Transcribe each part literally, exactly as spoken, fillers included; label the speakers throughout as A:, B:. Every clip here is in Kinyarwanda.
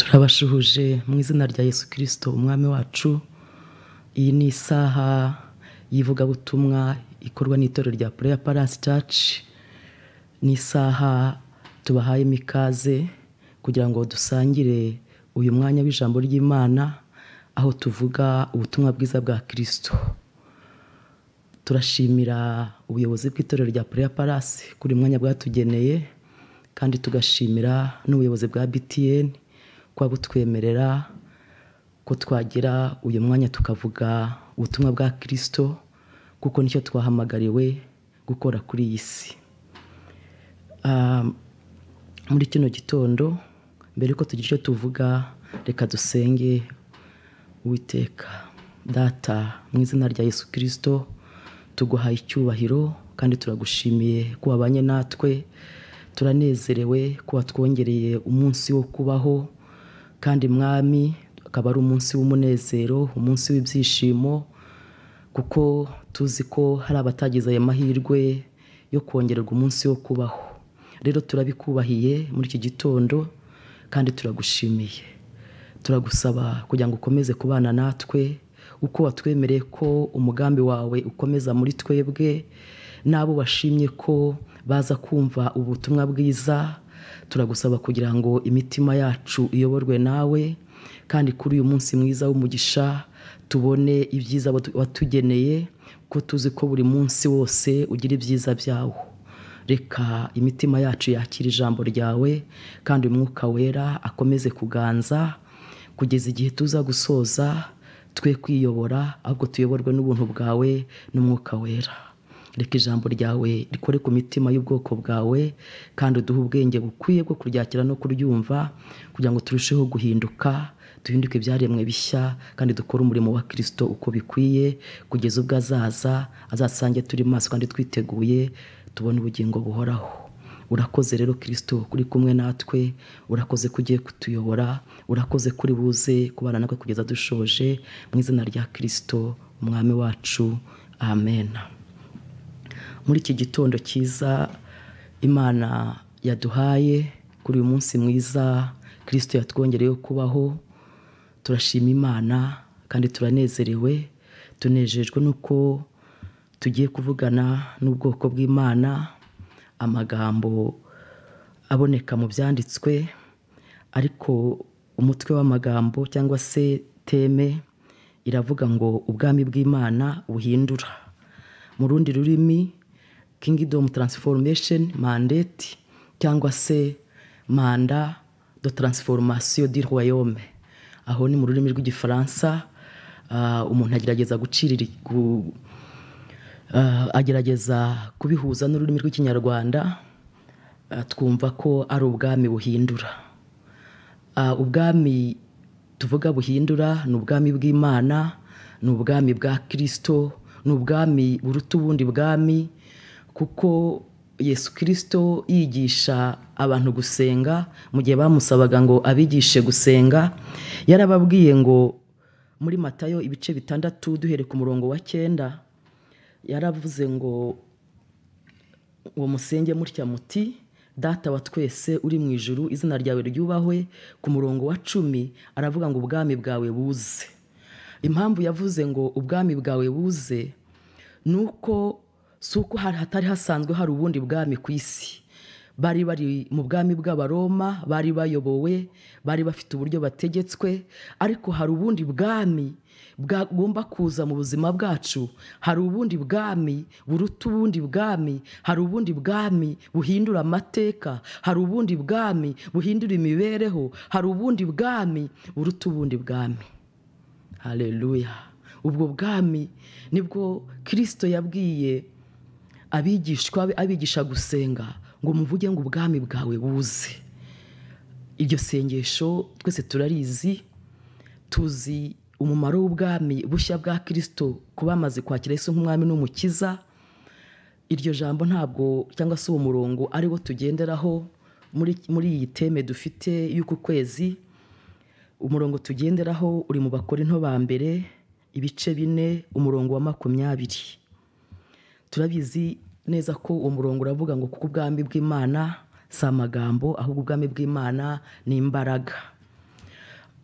A: turabashuhuje mu izina rya Yesu Kristo umwami wacu. Iyi ni isaha y'ivugabutumwa ikorwa n'itorero rya Prayer Palace Church. Ni isaha tubahayemo ikaze kugira ngo dusangire uyu mwanya w'ijambo ry'Imana aho tuvuga ubutumwa bwiza bwa Kristo. Turashimira ubuyobozi bw'itorero rya Prayer Palace kuri mwanya bwatugeneye, kandi tugashimira n'ubuyobozi bwa B T N kwa butwemerera ko twagira uyu mwanya tukavuga ubutumwa bwa Kristo, kuko nicyo twahamagariwe gukora kuri iyi si. Uh, muri kino gitondo mbere ko tugira icyo tuvuga, reka dusenge. Uwiteka Data, mu izina rya Yesu Kristo tuguhaye icyubahiro kandi turagushimiye ko wabanye natwe. Turanezerewe ko watwongereye umunsi wo kubaho, kandi mwami akaba ari umunsi w'umunezero, umunsi w'ibyishimo, kuko tuzi ko hari abatagize aya mahirwe yo kongererwa umunsi wo kubaho. Rero turabikubahiye muri iki gitondo kandi turagushimiye. Turagusaba kugira ngo ukomeze kubana natwe, uko watwemereye ko umugambi wawe ukomeza muri twebwe, n'abo washimye ko baza kumva ubutumwa bwiza. Turagusaba kugira ngo imitima yacu iyoborwe nawe, kandi kuri uyu munsi mwiza w'umugisha tubone ibyiza watugeneye, ko tuzi ko buri munsi wose ugira ibyiza byawo. Reka imitima yacu yakira ijambo ryawe, kandi umwuka wera akomeze kuganza kugeza igihe tuza gusoza, twe kwiyobora ahubwo tuyoborwe n'ubuntu bwawe n'umwuka wera. Reka ijambo ryawe rikore ku mitima y'ubwoko bwawe, kandi uduhe ubwenge bukwiye bwo kuryakira no kuryumva, kugira ngo turusheho guhinduka, duhinduke ibyaremwe bishya, kandi dukore umurimo wa Kristo uko bikwiye, kugeza ubwo azaza azasange turi maso kandi twiteguye, tubone ubugingo buhoraho. Urakoze rero Kristo kuri kumwe natwe, urakoze kugiye kutuyobora, urakoze kuri buze kubana natwe kugeza dushoje, mu izina rya Kristo umwami wacu, amen. Muri iki gitondo cyiza Imana yaduhaye, kuri uyu munsi mwiza Kristo yatwongereye kubaho, turashima Imana kandi turanezerewe. Tunejejwe nuko tugiye kuvugana n'ubwoko bw'Imana amagambo aboneka mu byanditswe, ariko umutwe w'amagambo cyangwa se teme iravuga ngo ubwami bw'Imana buhindura. Mu rundi rurimi Kingdom Transformation Mandate, cyangwa se Manda de Transformation du Royaume. Aho ni mu rurimi rw'igifaransa. Uh, umuntu agerageza gucirira gu, uh, agerageza kubihuza n'ururimi rw'ikinyarwanda, uh, twumva ko ari ubwami buhindura. Uh, ubwami tuvuga buhindura ni ubwami bw'Imana, ni ubwami bwa Kristo, ni ubwami buruta ubundi bwami, kuko Yesu Kristo yigisha abantu gusenga. Mu gihe bamusabaga ngo abigishe gusenga, yarababwiye ngo muri Matayo ibice bitandatu duhere ku murongo wa cyenda, yaravuze ngo uwo musenge mutya muti Data wa twese uri mu ijuru, izina ryawe ryubahwe. Ku murongo wa cumi aravuga ngo ubwami bwawe buze. Impamvu yavuze ngo ubwami bwawe buze nuko suko hatari hasanzwe hari ubundi bwami ku isi. Bari bari mu bwami bw'Abaroma, bari bayobowe, bari bafite uburyo bategetswe, ariko hari ubundi bwami bwagomba kuza mu buzima bwacu. Hari ubundi bwami buruta ubundi bwami, hari ubundi bwami buhindura amateka, hari ubundi bwami buhindura imibereho, hari ubundi bwami buruta ubundi bwami. Haleluya. Ubwo bwami nibwo Kristo yabwiye abigishwa abigisha gusenga ngo muvuge ngo ubwami bwawe buze. Iryo sengesho twese turarizi, tuzi umumaro w'ubwami bushya bwa Kristo kuba amaze kwakira Yesu nk'umwami n'umukiza. Iryo jambo ntabwo cyangwa se uwo murongo ari wo tugenderaho muri muri iyi teme dufite y'uku kwezi. Umurongo tugenderaho uri mu Bakorinto ba mbere ibice bine umurongo wa makumyabiri. Turabizi neza ko uwo murongo uravuga ngo kuko ubwami bw'Imana si amagambo, ahubwo ubwami bw'Imana ni imbaraga.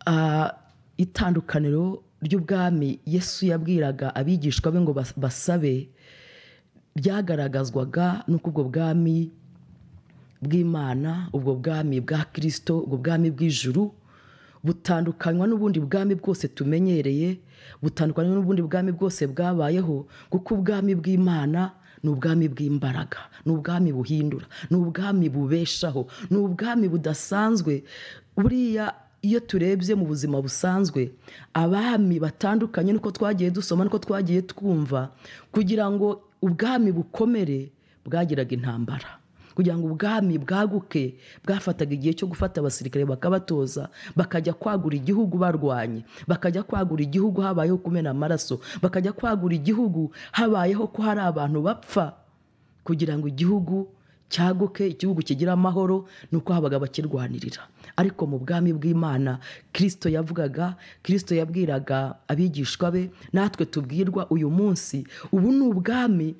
A: itandukaniro ry'ubwami Yesu yabwiraga abigishwa be ngo basabe ryagaragazwaga n'uko ubwo bwami bw'Imana, ubwo bwami bwa Kristo, ubwo bwami bw'ijuru butandukanywa n'ubundi bwami bwose tumenyereye, butandukanywa n'ubundi bwami bwose bwabayeho, kuko ubwami bw'Imana ni ubwami bw'imbaraga, ni ubwami buhindura, ni ubwami bubeshaho, ni ubwami budasanzwe. Buriya iyo turebye mu buzima busanzwe, abami batandukanye nuko twagiye dusoma, nuko twagiye twumva, kugira ngo ubwami bukomere bwagiraga intambara, kugira ngo ubwami bwaguke bwafataga igihe cyo gufata abasirikare bakabatoza, bakajya kwagura igihugu barwanye, bakajya kwagura igihugu habayeho kumena amaraso, bakajya kwagura igihugu habayeho ko hari abantu bapfa, kugira ngo igihugu cyaguke, igihugu kigira amahoro, nuko habaga bakirwanirira. Ariko mu bwami bw'Imana Kristo yavugaga, Kristo yabwiraga abigishwa be, natwe tubwirwa uyu munsi. Ubu ni ubwami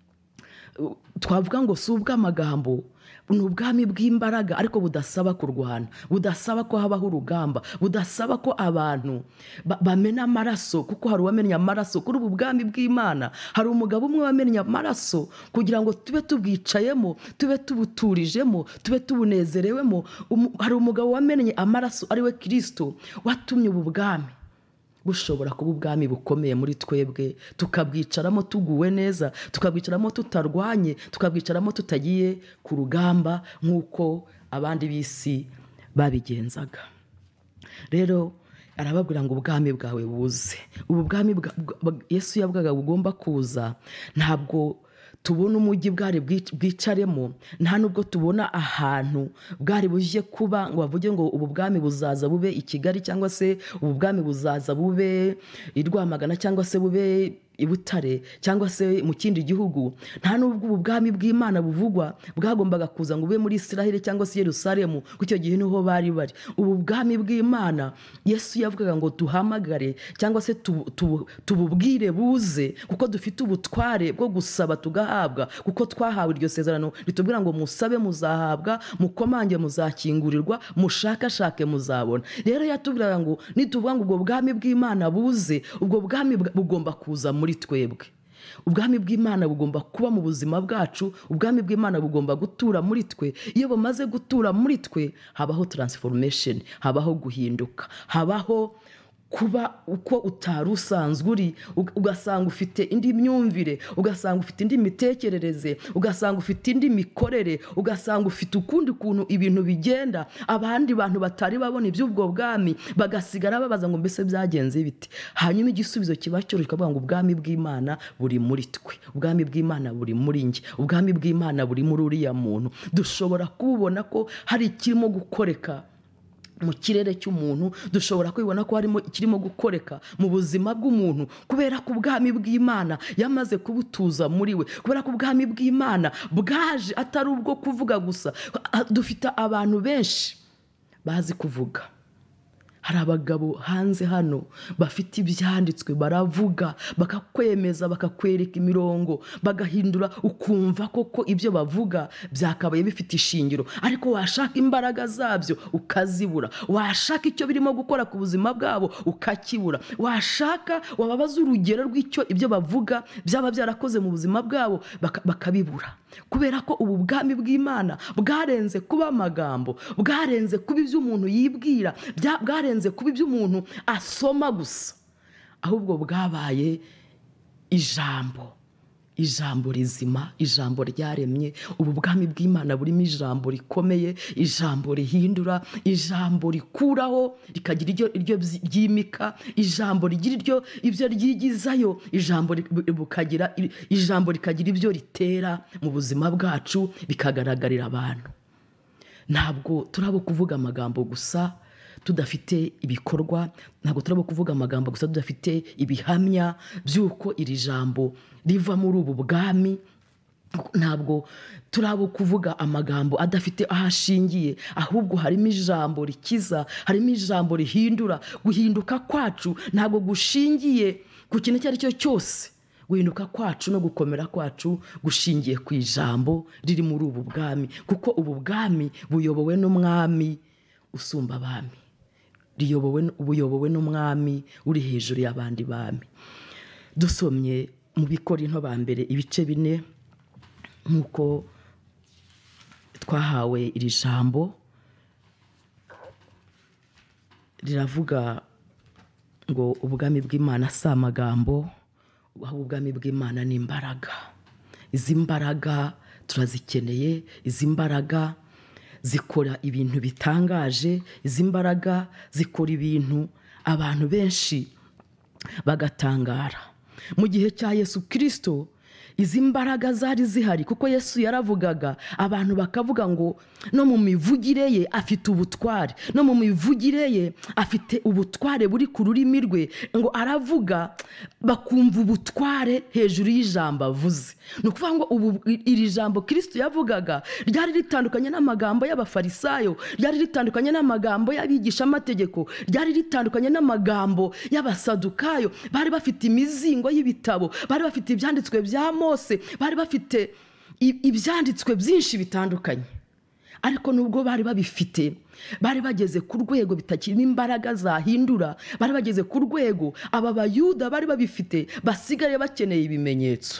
A: twavuga ngo si ubw'amagambo, ni ubwami bw'imbaraga, ariko budasaba kurwana, budasaba ko habaho urugamba, budasaba ko abantu bamena amaraso, kuko hari uwamennye amaraso kuri ubu bwami bw'Imana. Hari umugabo umwe wamennye amaraso kugira ngo tube tubwicayemo, tube tubuturijemo, tube tubunezerewemo. Hari umugabo wamennye amaraso ari we Kristo, watumye ubu bwami bushobora kuba ubwami bukomeye muri twebwe, tukabwicaramo tuguwe neza, tukabwicaramo tutarwanye, tukabwicaramo tutagiye ku rugamba nk'uko abandi b'isi babigenzaga. Rero arababwira ngo ubwami bwawe buze. Ubu bwami Yesu yavugaga bugomba kuza, ntabwo tubona umujyi bwari bwicaremo, nta nubwo tubona ahantu bwari buje kuba ngo bavuge ngo ubu bwami buzaza bube i Kigali, cyangwa se ubu bwami buzaza bube i Rwamagana, cyangwa se bube i Butare, cyangwa se mu kindi gihugu. Nta nubwo ubu bwami bw'Imana buvugwa bwagombaga kuza ngo ube muri Israel cyangwa se Yerusalemu, kuko icyo gihe niho bari bari. Ubu bwami bw'Imana Yesu yavugaga ngo duhamagare cyangwa se tububwire buze, kuko dufite ubutware bwo gusaba tugahabwa, kuko twahawe iryo sezerano ritubwira ngo musabe muzahabwa, mukomange muzakingurirwa, mushakashake muzabona. Rero yatubwiraga ngo nituvuga ngo ubwo bwami bw'Imana buze, ubwo bwami bugomba kuza muri twebwe. Ubwami bw'Imana bugomba kuba mu buzima bwacu, ubwami bw'Imana bugomba gutura muri twe. Iyo bamaze gutura muri twe, habaho transformation, habaho guhinduka, habaho kuba uko utari usanzwe uri, ugasanga ufite indi myumvire, ugasanga ufite indi mitekerereze, ugasanga ufite indi mikorere, ugasanga ufite ukundi kuntu ibintu bigenda. Abandi bantu batari babona iby'ubwo bwami bagasigara babaza ngo mbese byagenze bite. Hanyuma igisubizo kiba cyo kikavuga ngo ubwami bw'Imana buri muri twe, ubwami bw'Imana buri muri nge, ubwami bw'Imana buri muri uriya muntu. Dushobora kubona ko hari ikirimo gukoreka mu kirere cy'umuntu, dushobora kwibona ko harimo ikirimo gukoreka mu buzima bw'umuntu, kubera ko ubwami bw'Imana yamaze kubutuza muri we, kubera ko ubwami bw'Imana bwaje atari ubwo kuvuga gusa. Dufite abantu benshi bazi kuvuga. Hari abagabo hanze hano bafite ibyanditswe, baravuga, bakakwemeza, bakakwereka imirongo, bagahindura, ukumva koko ibyo bavuga byakabaye bifite ishingiro, ariko washaka imbaraga zabyo ukazibura, washaka icyo birimo gukora ku buzima bwabo ukakibura, washaka wababaza urugero rw'icyo ibyo bavuga byaba byarakoze mu buzima bwabo bakabibura. Kubera ko ubu bwami bw'Imana bwarenze kuba amagambo, bwarenze kuba ibyo umuntu yibwira, bwarenze kuba ibyo umuntu asoma gusa, ahubwo bwabaye ijambo, ijambo rizima, ijambo ryaremye. Ubu bwami bw'Imana burimo ijambo rikomeye, ijambo rihindura, ijambo rikuraho rikagira iryo iryo ryimika, ijambo rigira iryo ibyo ryigizayo, ijambo bukagira ijambo rikagira ibyo ritera mu buzima bwacu bikagaragarira abantu. Ntabwo turabo kuvuga amagambo gusa tudafite ibikorwa, ntabwo turabo kuvuga amagambo gusa tudafite ibihamya by'uko iri jambo riva muri ubu bwami. Ntabwo turabo kuvuga amagambo adafite ahashingiye, ahubwo harimo ijambo rikiza, harimo ijambo rihindura. Guhinduka kwacu ntabwo gushingiye ku kintu icyo ari cyo cyose, guhinduka kwacu no gukomera kwacu gushingiye ku ijambo riri muri ubu bwami, kuko ubu bwami buyobowe n'umwami usumba abami. riyobowe ubuyobowe n'umwami uri hejuru y'abandi bami. Dusomye mu Bikorinto ba mbere ibice bine nk'uko twahawe iri jambo riravuga ngo ubwami bw'Imana si amagambo, ahubwo ubwami bw'Imana ni imbaraga. Izi mbaraga turazikeneye, izi mbaraga zikora ibintu bitangaje, izi mbaraga zikora ibintu abantu benshi bagatangara. Mu gihe cya Yesu Kristo izi mbaraga zari zihari, kuko Yesu yaravugaga abantu bakavuga ngo no mu mivugire ye afite ubutware, no mu mivugire ye afite ubutware buri ku rurimi rwe, ngo aravuga bakumva ubutware hejuru y'ijambo avuze. Ni ukuvuga ngo ubu iri jambo Kristo yavugaga ryari ritandukanye n'amagambo y'abafarisayo, ryari ritandukanye n'amagambo y'abigisha amategeko, ryari ritandukanye n'amagambo y'abasadukayo. Bari bafite imizingo y'ibitabo, bari bafite ibyanditswe bya Mose, bari bafite ibyanditswe byinshi bitandukanye, ariko nubwo bari babifite bari bageze ku rwego bitakirimo imbaraga zahindura. Bari bageze ku rwego aba bayuda bari babifite basigaye bakeneye ibimenyetso.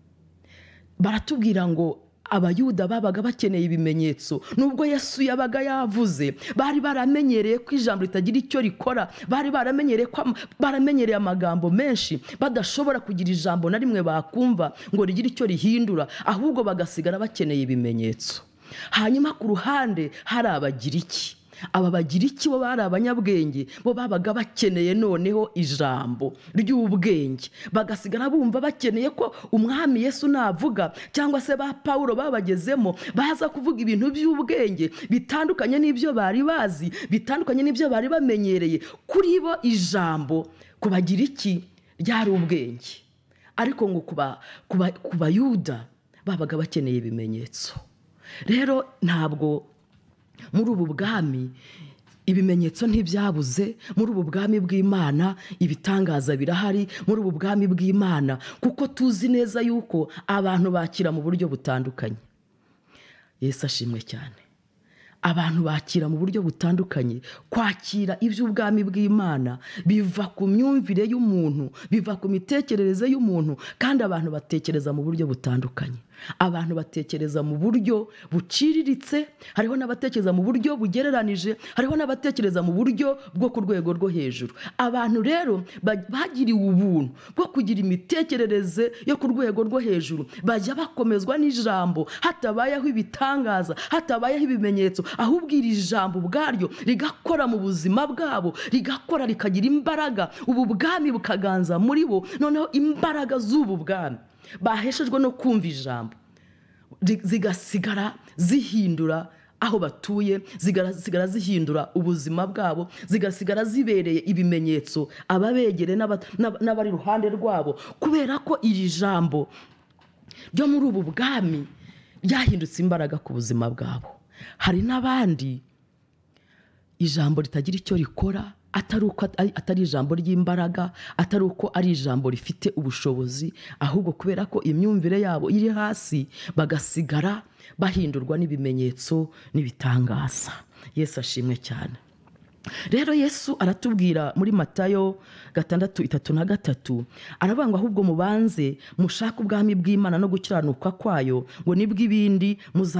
A: Baratubwira ngo abayuda babaga bakeneye ibimenyetso, nubwo Yesu yabaga yavuze. Bari baramenyereye ko ijambo ritagira icyo rikora, bari baramenyereye ko baramenyereye amagambo menshi, badashobora kugira ijambo na rimwe bakumva ngo rigire icyo rihindura, ahubwo bagasigara bakeneye ibimenyetso. Hanyuma ku ruhande hari Abagiriki. Aba Bagiriki bo bari abanyabwenge, bo babaga bakeneye noneho ijambo ry'ubwenge, bagasigara bumva bakeneye ko umwami Yesu navuga, cyangwa se ba Paulo babagezemo baza kuvuga ibintu by'ubwenge bitandukanye n'ibyo bari bazi, bitandukanye n'ibyo bari bamenyereye. Kuri bo ijambo ku Bagiriki ryari ubwenge, ariko ngo ku Bayuda babaga bakeneye ibimenyetso. Rero ntabwo muri ubu bwami ibimenyetso ntibyabuze, muri ubu bwami bw'Imana ibitangaza birahari, muri ubu bwami bw'Imana, kuko tuzi neza yuko abantu bakira mu buryo butandukanye. Yesu ashimwe cyane. Abantu bakira mu buryo butandukanye. Kwakira iby'ubwami bw'Imana biva ku myumvire y'umuntu, biva ku mitekerereze y'umuntu, kandi abantu batekereza mu buryo butandukanye. Abantu batekereza mu buryo buciriritse, hariho n'abatekereza mu buryo bugereranije, hariho n'abatekereza mu buryo bwo ku rwego rwo hejuru. Abantu rero bagiriwe ubuntu bwo kugira imitekerereze yo ku rwego rwo hejuru, bajya bakomezwa n'ijambo, hatabayeho ibitangaza, hatabayeho ibimenyetso, ahubwo iri jambo ubwaryo rigakora mu buzima bwabo, rigakora rikagira imbaraga, ubu bwami bukaganza muri bo. Noneho imbaraga z'ubu bwami baheshejwe no kumva ijambo zigasigara zihindura aho batuye, zigasigara zihindura ubuzima bwabo, zigasigara zibereye ibimenyetso ababegere n'abari iruhande rwabo, kubera ko iri jambo ryo muri ubu bwami ryahindutse imbaraga ku buzima bwabo. Hari n'abandi ijambo ritagira icyo rikora, atari uko atari ijambo ry'imbaraga, atari uko ari ijambo rifite ubushobozi, ahubwo kubera ko imyumvire yabo iri hasi, bagasigara bahindurwa n'ibimenyetso n'ibitangaza. Yesu ashimwe cyane. Rero Yesu aratubwira muri Matayo gatandatu itatu na gatatu, aravuga ngo ahubwo mubanze mushaka ubwami bw'Imana no gukiranuka kwayo, ngo nibwo ibindi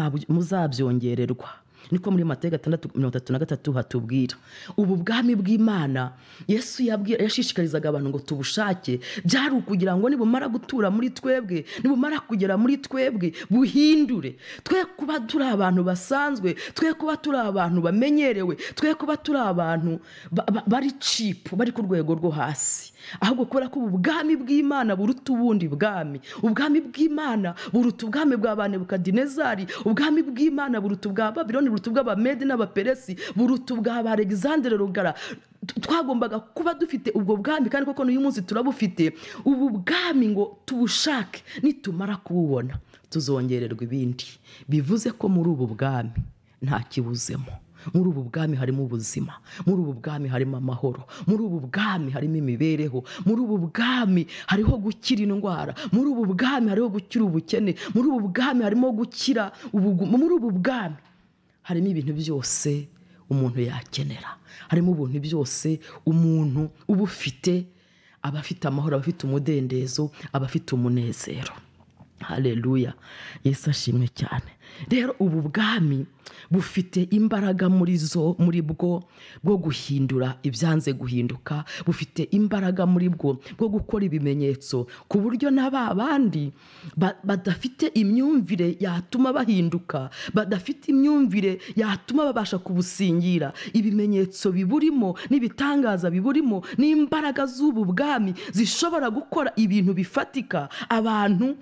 A: muzabyongererwa. Niko muri Matayo gatandatu mirongo itatu na gatatu hatubwira. Ubu bwami bw'Imana Yesu yashishikarizaga abantu ngo tubushake, byari ukugira ngo nibumara gutura muri twebwe, nibumara kugera muri twebwe, buhindure. Twe kuba turi abantu basanzwe, twe kuba turi abantu bamenyerewe, twe kuba turi abantu bari cheap, bari ku rwego rwo hasi, ahubwo kubera ko ubu bwami bw'Imana buruta ubundi bwami. Ubwami bw'Imana buruta ubwami bwa Nebukadinezari, ubwami bw'Imana buruta ubwa Babiloni, buruta ubw'Abamedi n'Abaperesi, buruta ubwa Alexandre Rugara. Twagombaga kuba dufite ubwo bwami, kandi koko n'uyu munsi turabufite. Ubu bwami ngo tubushake, nitumara kububona tuzongererwa ibindi. Bivuze ko muri ubu bwami nta kibuzemo. Muri ubu bwami harimo ubuzima, muri ubu bwami harimo amahoro, muri ubu bwami harimo imibereho, muri ubu bwami hariho gukira indwara, muri ubu bwami hariho gukira ubukene, muri ubu bwami harimo gukira ubugumu, muri ubu bwami harimo ibintu byose umuntu yakenera. Harimo ubuntu byose umuntu uba ufite, aba afite amahoro, aba afite umudendezo, aba afite umunezero. Haleluya, Yesu ashimwe cyane. Rero ubu bwami bufite imbaraga muri zo muri bwo bwo guhindura ibyanze guhinduka, bufite imbaraga muri bwo bwo gukora ibimenyetso ku buryo n'aba bandi badafite imyumvire yatuma bahinduka, badafite imyumvire yatuma babasha kubusingira, ibimenyetso biburimo n'ibitangaza biburimo n'imbaraga z'ubu bwami zishobora gukora ibintu bifatika, abantu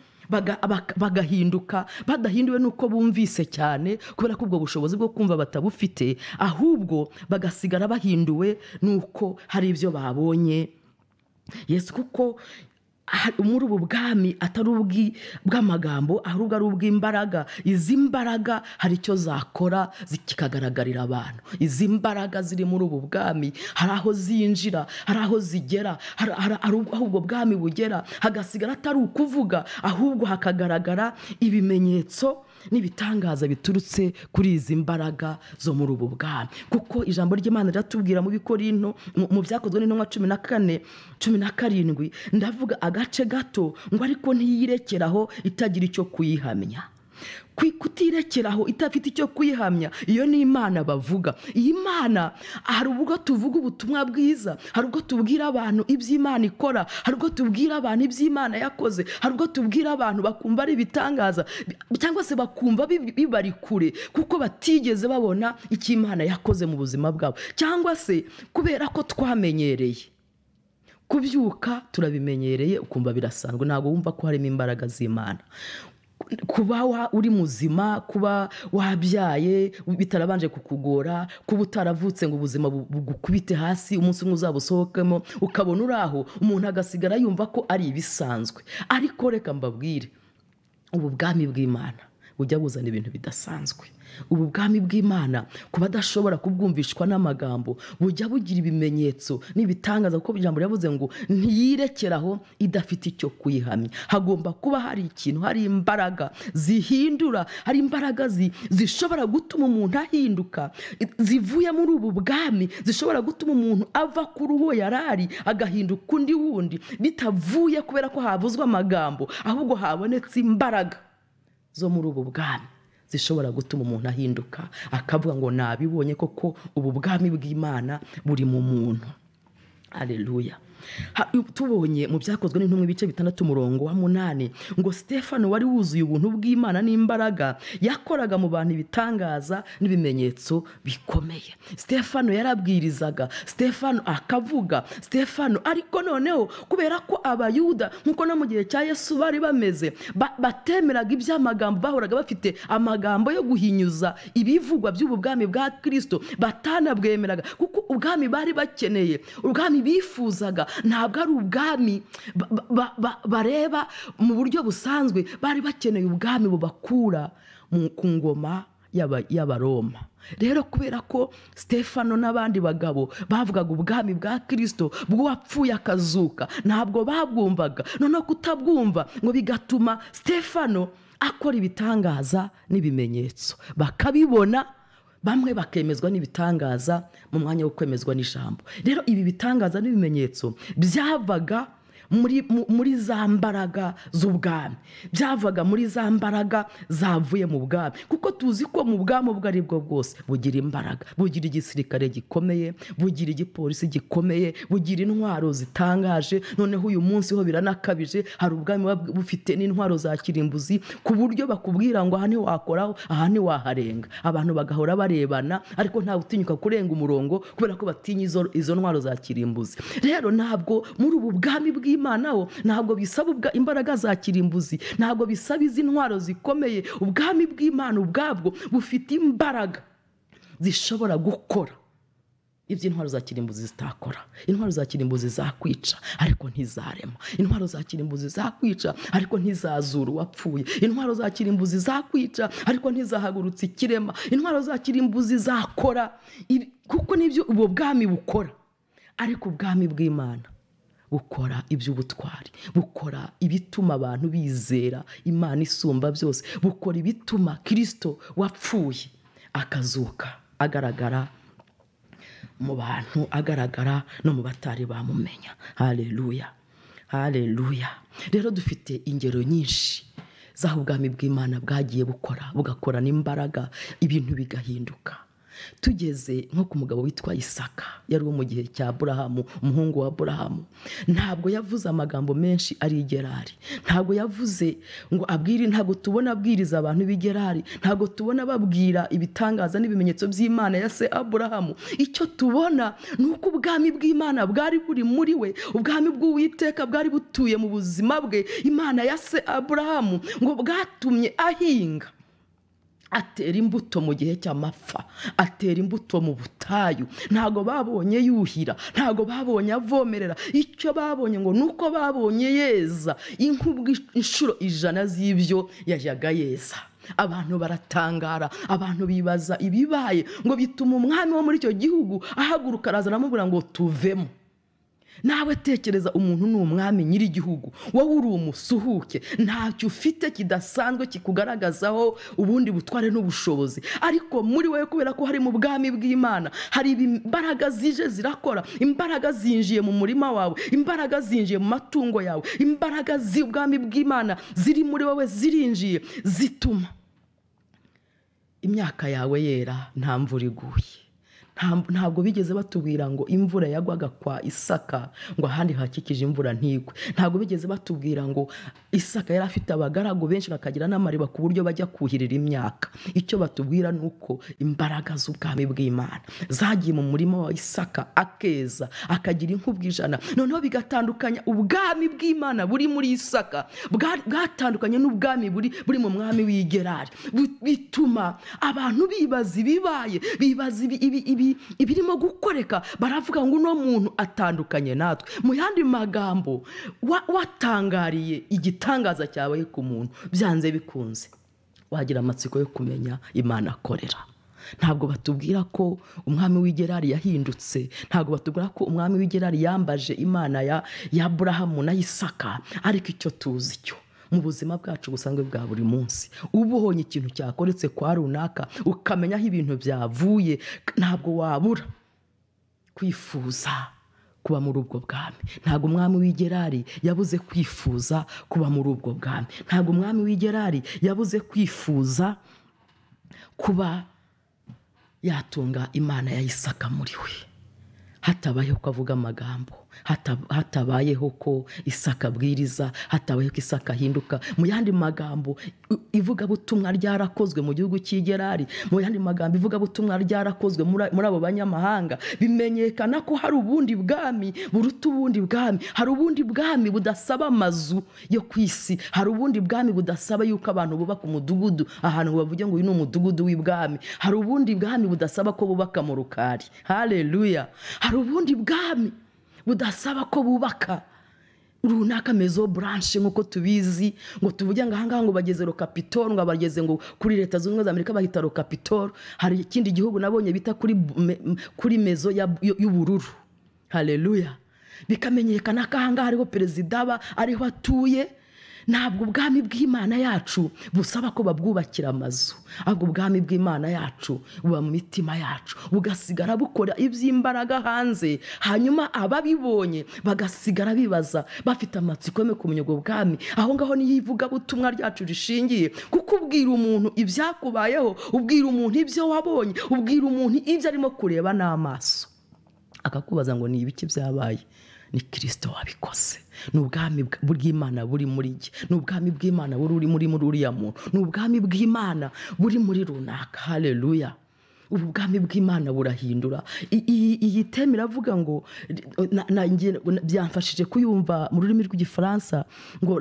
A: bagahinduka badahinduwe nuko bumvise cyane, kubera ko ubwo bushobozi bwo kumva batabufite, ahubwo bagasigara bahinduwe nuko hari ibyo babonye Yesu. Kuko muri ubu bwami atari ubwi bw'amagambo, ahubwo ari ubw'imbaraga. Izi mbaraga hari icyo zakora zikagaragarira abantu. Izi mbaraga ziri muri ubu bwami hari aho zinjira, hari aho zigera, hari aho ubwo bwami bugera hagasigara atari ukuvuga, ahubwo hakagaragara ibimenyetso n'ibitangaza biturutse kuri izi mbaraga zo muri ubu bwami. Kuko ijambo ry'Imana riratubwira mu Bikorinto mu Byakozwe n'Intumwa cumi na kane cumi na karindwi, ndavuga agace gato ngo ariko ntiyirekeraho itagira icyo kuyihamya. Kutirekeraho itafite icyo kuyihamya, iyo ni Imana bavuga. Iyi Mana hari ubwo tuvuga ubutumwa bwiza, hari ubwo tubwira abantu iby'Imana ikora, hari ubwo tubwira abantu iby'Imana yakoze, hari ubwo tubwira abantu bakumva ari ibitangaza cyangwa se bakumva bibari kure kuko batigeze babona icyo Imana yakoze mu buzima bwabo, cyangwa se kubera ko twamenyereye kubyuka turabimenyereye ukumva birasanzwe, ntabwo wumva ko harimo imbaraga z'Imana. Kuba uri muzima, kuba wabyaye bitarabanje kukugora, kuba utaravutse ngo ubuzima bugukubite hasi umunsi umwe uzabusohokemo ukabona uraho, umuntu agasigara yumva ko ari ibisanzwe. Ariko reka mbabwire, ubu bwami bw'Imana bujya buzana ibintu bidasanzwe. Ubu bwami bw'Imana ku badashobora kubwumvishwa n'amagambo bujya bugira ibimenyetso n'ibitangaza, kuko ijambo ryavuze ngo ntiyirekeraho idafite icyo kuyihamya. Hagomba kuba hari ikintu, hari imbaraga zihindura, hari imbaraga zishobora gutuma umuntu ahinduka, zivuye muri ubu bwami zishobora gutuma umuntu ava kuri uwo yarari agahinduka undi wundi, bitavuye kubera ko havuzwe amagambo, ahubwo habonetse imbaraga zo muri ubu bwami zishobora gutuma umuntu ahinduka akavuga ngo nabibonye koko ubu bwami bw'Imana buri mu muntu. Haleluya. Tubonye mu Byakozwe n'Intumwa ibice bitandatu umurongo wa munani ngo Stefano wari wuzuye ubuntu bw'Imana n'imbaraga, yakoraga mu bantu ibitangaza n'ibimenyetso bikomeye. Stefano yarabwirizaga, Stefano akavuga, Stefano ariko noneho kubera ko abayuda nkuko no mu gihe cya Yesu bari bameze batemeraga iby'amagambo, bahoraga bafite amagambo yo guhinyuza ibivugwa by'ubu bwami bwa Kristo, batanabwemeraga kuko ubwami bari bakeneye, ubwami bifuzaga ntabwo ari ubwami bareba mu buryo busanzwe, bari bakeneye ubwami bubakura ku ngoma y'Abaroma. Rero kubera ko Stefano n'abandi bagabo bavugaga ubwami bwa Kristo bw'uwapfuye akazuka, ntabwo babwumvaga. Noneho kutabwumva ngo bigatuma Stefano akora ibitangaza n'ibimenyetso, bakabibona, bamwe bakemezwa n'ibitangaza mu mwanya wo kwemezwa n'ijambo. Rero ibi bitangaza n'ibimenyetso byavaga muri muri za mbaraga z'ubwami, byavaga muri za mbaraga zavuye mu bwami, kuko tuzi ko mu bwami ubwo ari bwo bwose bugira imbaraga, bugira igisirikare gikomeye, bugira igipolisi gikomeye, bugira intwaro zitangaje. Noneho uyu munsi ho biranakabije, hari ubwami bufite n'intwaro za kirimbuzi ku buryo bakubwira ngo aha ni wakoraho, aha ni waharenga. Abantu bagahora barebana ariko nta utinyuka kurenga umurongo kubera ko batinya izo izo ntwaro za kirimbuzi. Rero ntabwo muri ubu bwami bw'Imana ho ntabwo bisaba imbaraga za kirimbuzi, ntabwo bisaba izi ntwaro zikomeye. Ubwami bw'Imana ubwabwo bufite imbaraga zishobora gukora ibyo intwaro za kirimbuzi zitakora. Intwaro za kirimbuzi zakwica ariko ntizarema, intwaro za kirimbuzi zakwica ariko ntizazura uwapfuye, intwaro za kirimbuzi zakwica ariko ntizahagurutsa ikirema, intwaro za kirimbuzi zakora kuko nibyo ubwo bwami bukora. Ariko ubwami bw'Imana bukora iby'ubutwari, bukora ibituma abantu bizera Imana isumba byose, bukora ibituma Kristo wapfuye akazuka agaragara mu bantu agaragara no mu batari bamumenya. Haleluya, haleluya. Rero dufite ingero nyinshi z'aho ubwami bw'Imana bwagiye bukora, bugakorana imbaraga, ibintu bigahinduka. Tugeze nko ku mugabo witwa Isaka, yari wo mu gihe cya Aburahamu, umuhungu wa Aburahamu. Ntabwo yavuze amagambo menshi ari Gerari, ntabwo yavuze ngo abwire, ntabwo tubona abwiriza abantu b'Igerari, ntabwo tubona babwira ibitangaza n'ibimenyetso by'Imana ya se Aburahamu. Icyo tubona ni uko ubwami bw'Imana bwari buri muri we, ubwami bw'Uwiteka bwari butuye mu buzima bwe. Imana ya se Aburahamu ngo bwatumye ahinga, atera imbuto mu gihe cy'amapfa, atera imbuto mu butayu. Ntago babonye yuhira, ntago babonye avomerera. Icyo babonye ngo nuko babonye yeza inkubwe inshuro ijana z'ibyo yajyaga yeza. Abantu baratangara, abantu bibaza ibibaye, ngo bituma umwami wo muri icyo gihugu ahaguruka araza aramubwira ngo tuvemo. Nawe tekereza, umuntu ni umwami nyiri igihugu, wowe uri umusuhuke, ntacyo ufite kidasanzwe kikugaragazaho ubundi butware n'ubushobozi. Ariko muri wowe, kubera ko hari mu bwami bw'Imana, hari imbaraga zije zirakora, imbaraga zinjiye mu murima wawe, imbaraga zinjiye mu matungo yawe, imbaraga z'ubwami bw'Imana ziri muri wowe zirinjiye, zituma imyaka yawe yera nta mvura iguye. Ntabwo bigeze batubwira ngo imvura yagwaga kwa Isaka ngo ahandi hakikije imvura ntigwe. Ntabwo bigeze batubwira ngo Isaka yari afite abagaragu benshi bakagira n'amariba ku buryo bajya kuhirira imyaka. Icyo batubwira ni uko imbaraga z'ubwami bw'Imana zagiye mu murima wa Isaka, akeza, akagira inkubwe ijana. Noneho bigatandukanya ubwami bw'Imana buri muri Isaka, bwatandukanye n'ubwami buri buri mu mwami w'Igerari. Bituma abantu bibaza ibibaye, bibaza ibi ibi ibirimo gukoreka, baravuga ngo uno muntu atandukanye natwe. Mu yandi magambo, watangariye igitangaza cyabaye ku muntu, byanze bikunze wagira amatsiko yo kumenya Imana akorera. Ntabwo batubwira ko umwami w'Igerari yahindutse, ntabwo batubwira ko umwami w'Igerari yambaje Imana ya Aburahamu na Isaka. Ariko icyo tuzi cyo mu buzima bwacu busanzwe bwa buri munsi, ubonye ikintu cyakoretse kwa runaka, ukamenya aho ibintu byavuye, ntabwo wabura kwifuza kuba muri ubwo bwami. Ntabwo umwami w'Igerari yabuze kwifuza kuba muri ubwo bwami. Ntabwo umwami w'Igerari yabuze kwifuza kuba yatunga Imana ya Isaka muri we. Hatabayeho ko avuga amagambo, hatabayeho ko Isaka abwiriza, hatabayeho ko Isaka ahinduka. Mu yandi magambo, ivugabutumwa ryarakozwe mu gihugu cy'Igerari. Mu yandi magambo, ivugabutumwa ryarakozwe muri abo banyamahanga. Bimenyekana ko hari ubundi bwami buruta ubundi bwami. Hari ubundi bwami budasaba amazu yo ku isi. Hari ubundi bwami budasaba yuko abantu bubaka umudugudu ahantu bavuge ngo uyu ni umudugudu w'ibwami. Hari ubundi bwami budasaba ko bubaka mu rukari. Haleluya. Hari ubundi bwami budasaba ko bubaka runaka mezo branche nkuko tubizi, ngo tuvuge ngo ahangaha ngo bageze ro Capitol, ngo abageze ngo kuri leta zunze ubumwe za Amerika bahita ro Capitol. Hari ikindi gihugu nabonye bita kuri kuri mezo y'ubururu. Haleluya. Bikamenyekana ko ahangaha hariho perezida aba ariho atuye. Ntabwo ubwami bw'Imana yacu busaba ko babwubakira amazu, ahubwo ubwami bw'Imana yacu buba mu mitima yacu, bugasigara bukora iby'imbaraga hanze. Hanyuma ababibonye bagasigara bibaza, bafite amatsiko yo kumenya ubwo bwami. Aho ngaho niyo ivugabutumwa ryacu rishingiye, kuko ubwira umuntu ibyakubayeho, ubwira umuntu ibyo wabonye, ubwira umuntu ibyo arimo kureba n'amaso, akakubaza ngo ni ibiki byabaye. Ni Kristo wabikoze. Ni ubwami bw'Imana buri muri jye, ni ubwami bw'Imana buri muri muri uriya muntu, ni ubwami bw'Imana buri muri runaka. Haleluya. Ubu bwami bw'Imana burahindura. Iyi teme iravuga ngo, byamfashije kuyumva mu rurimi rw'Igifaransa, ngo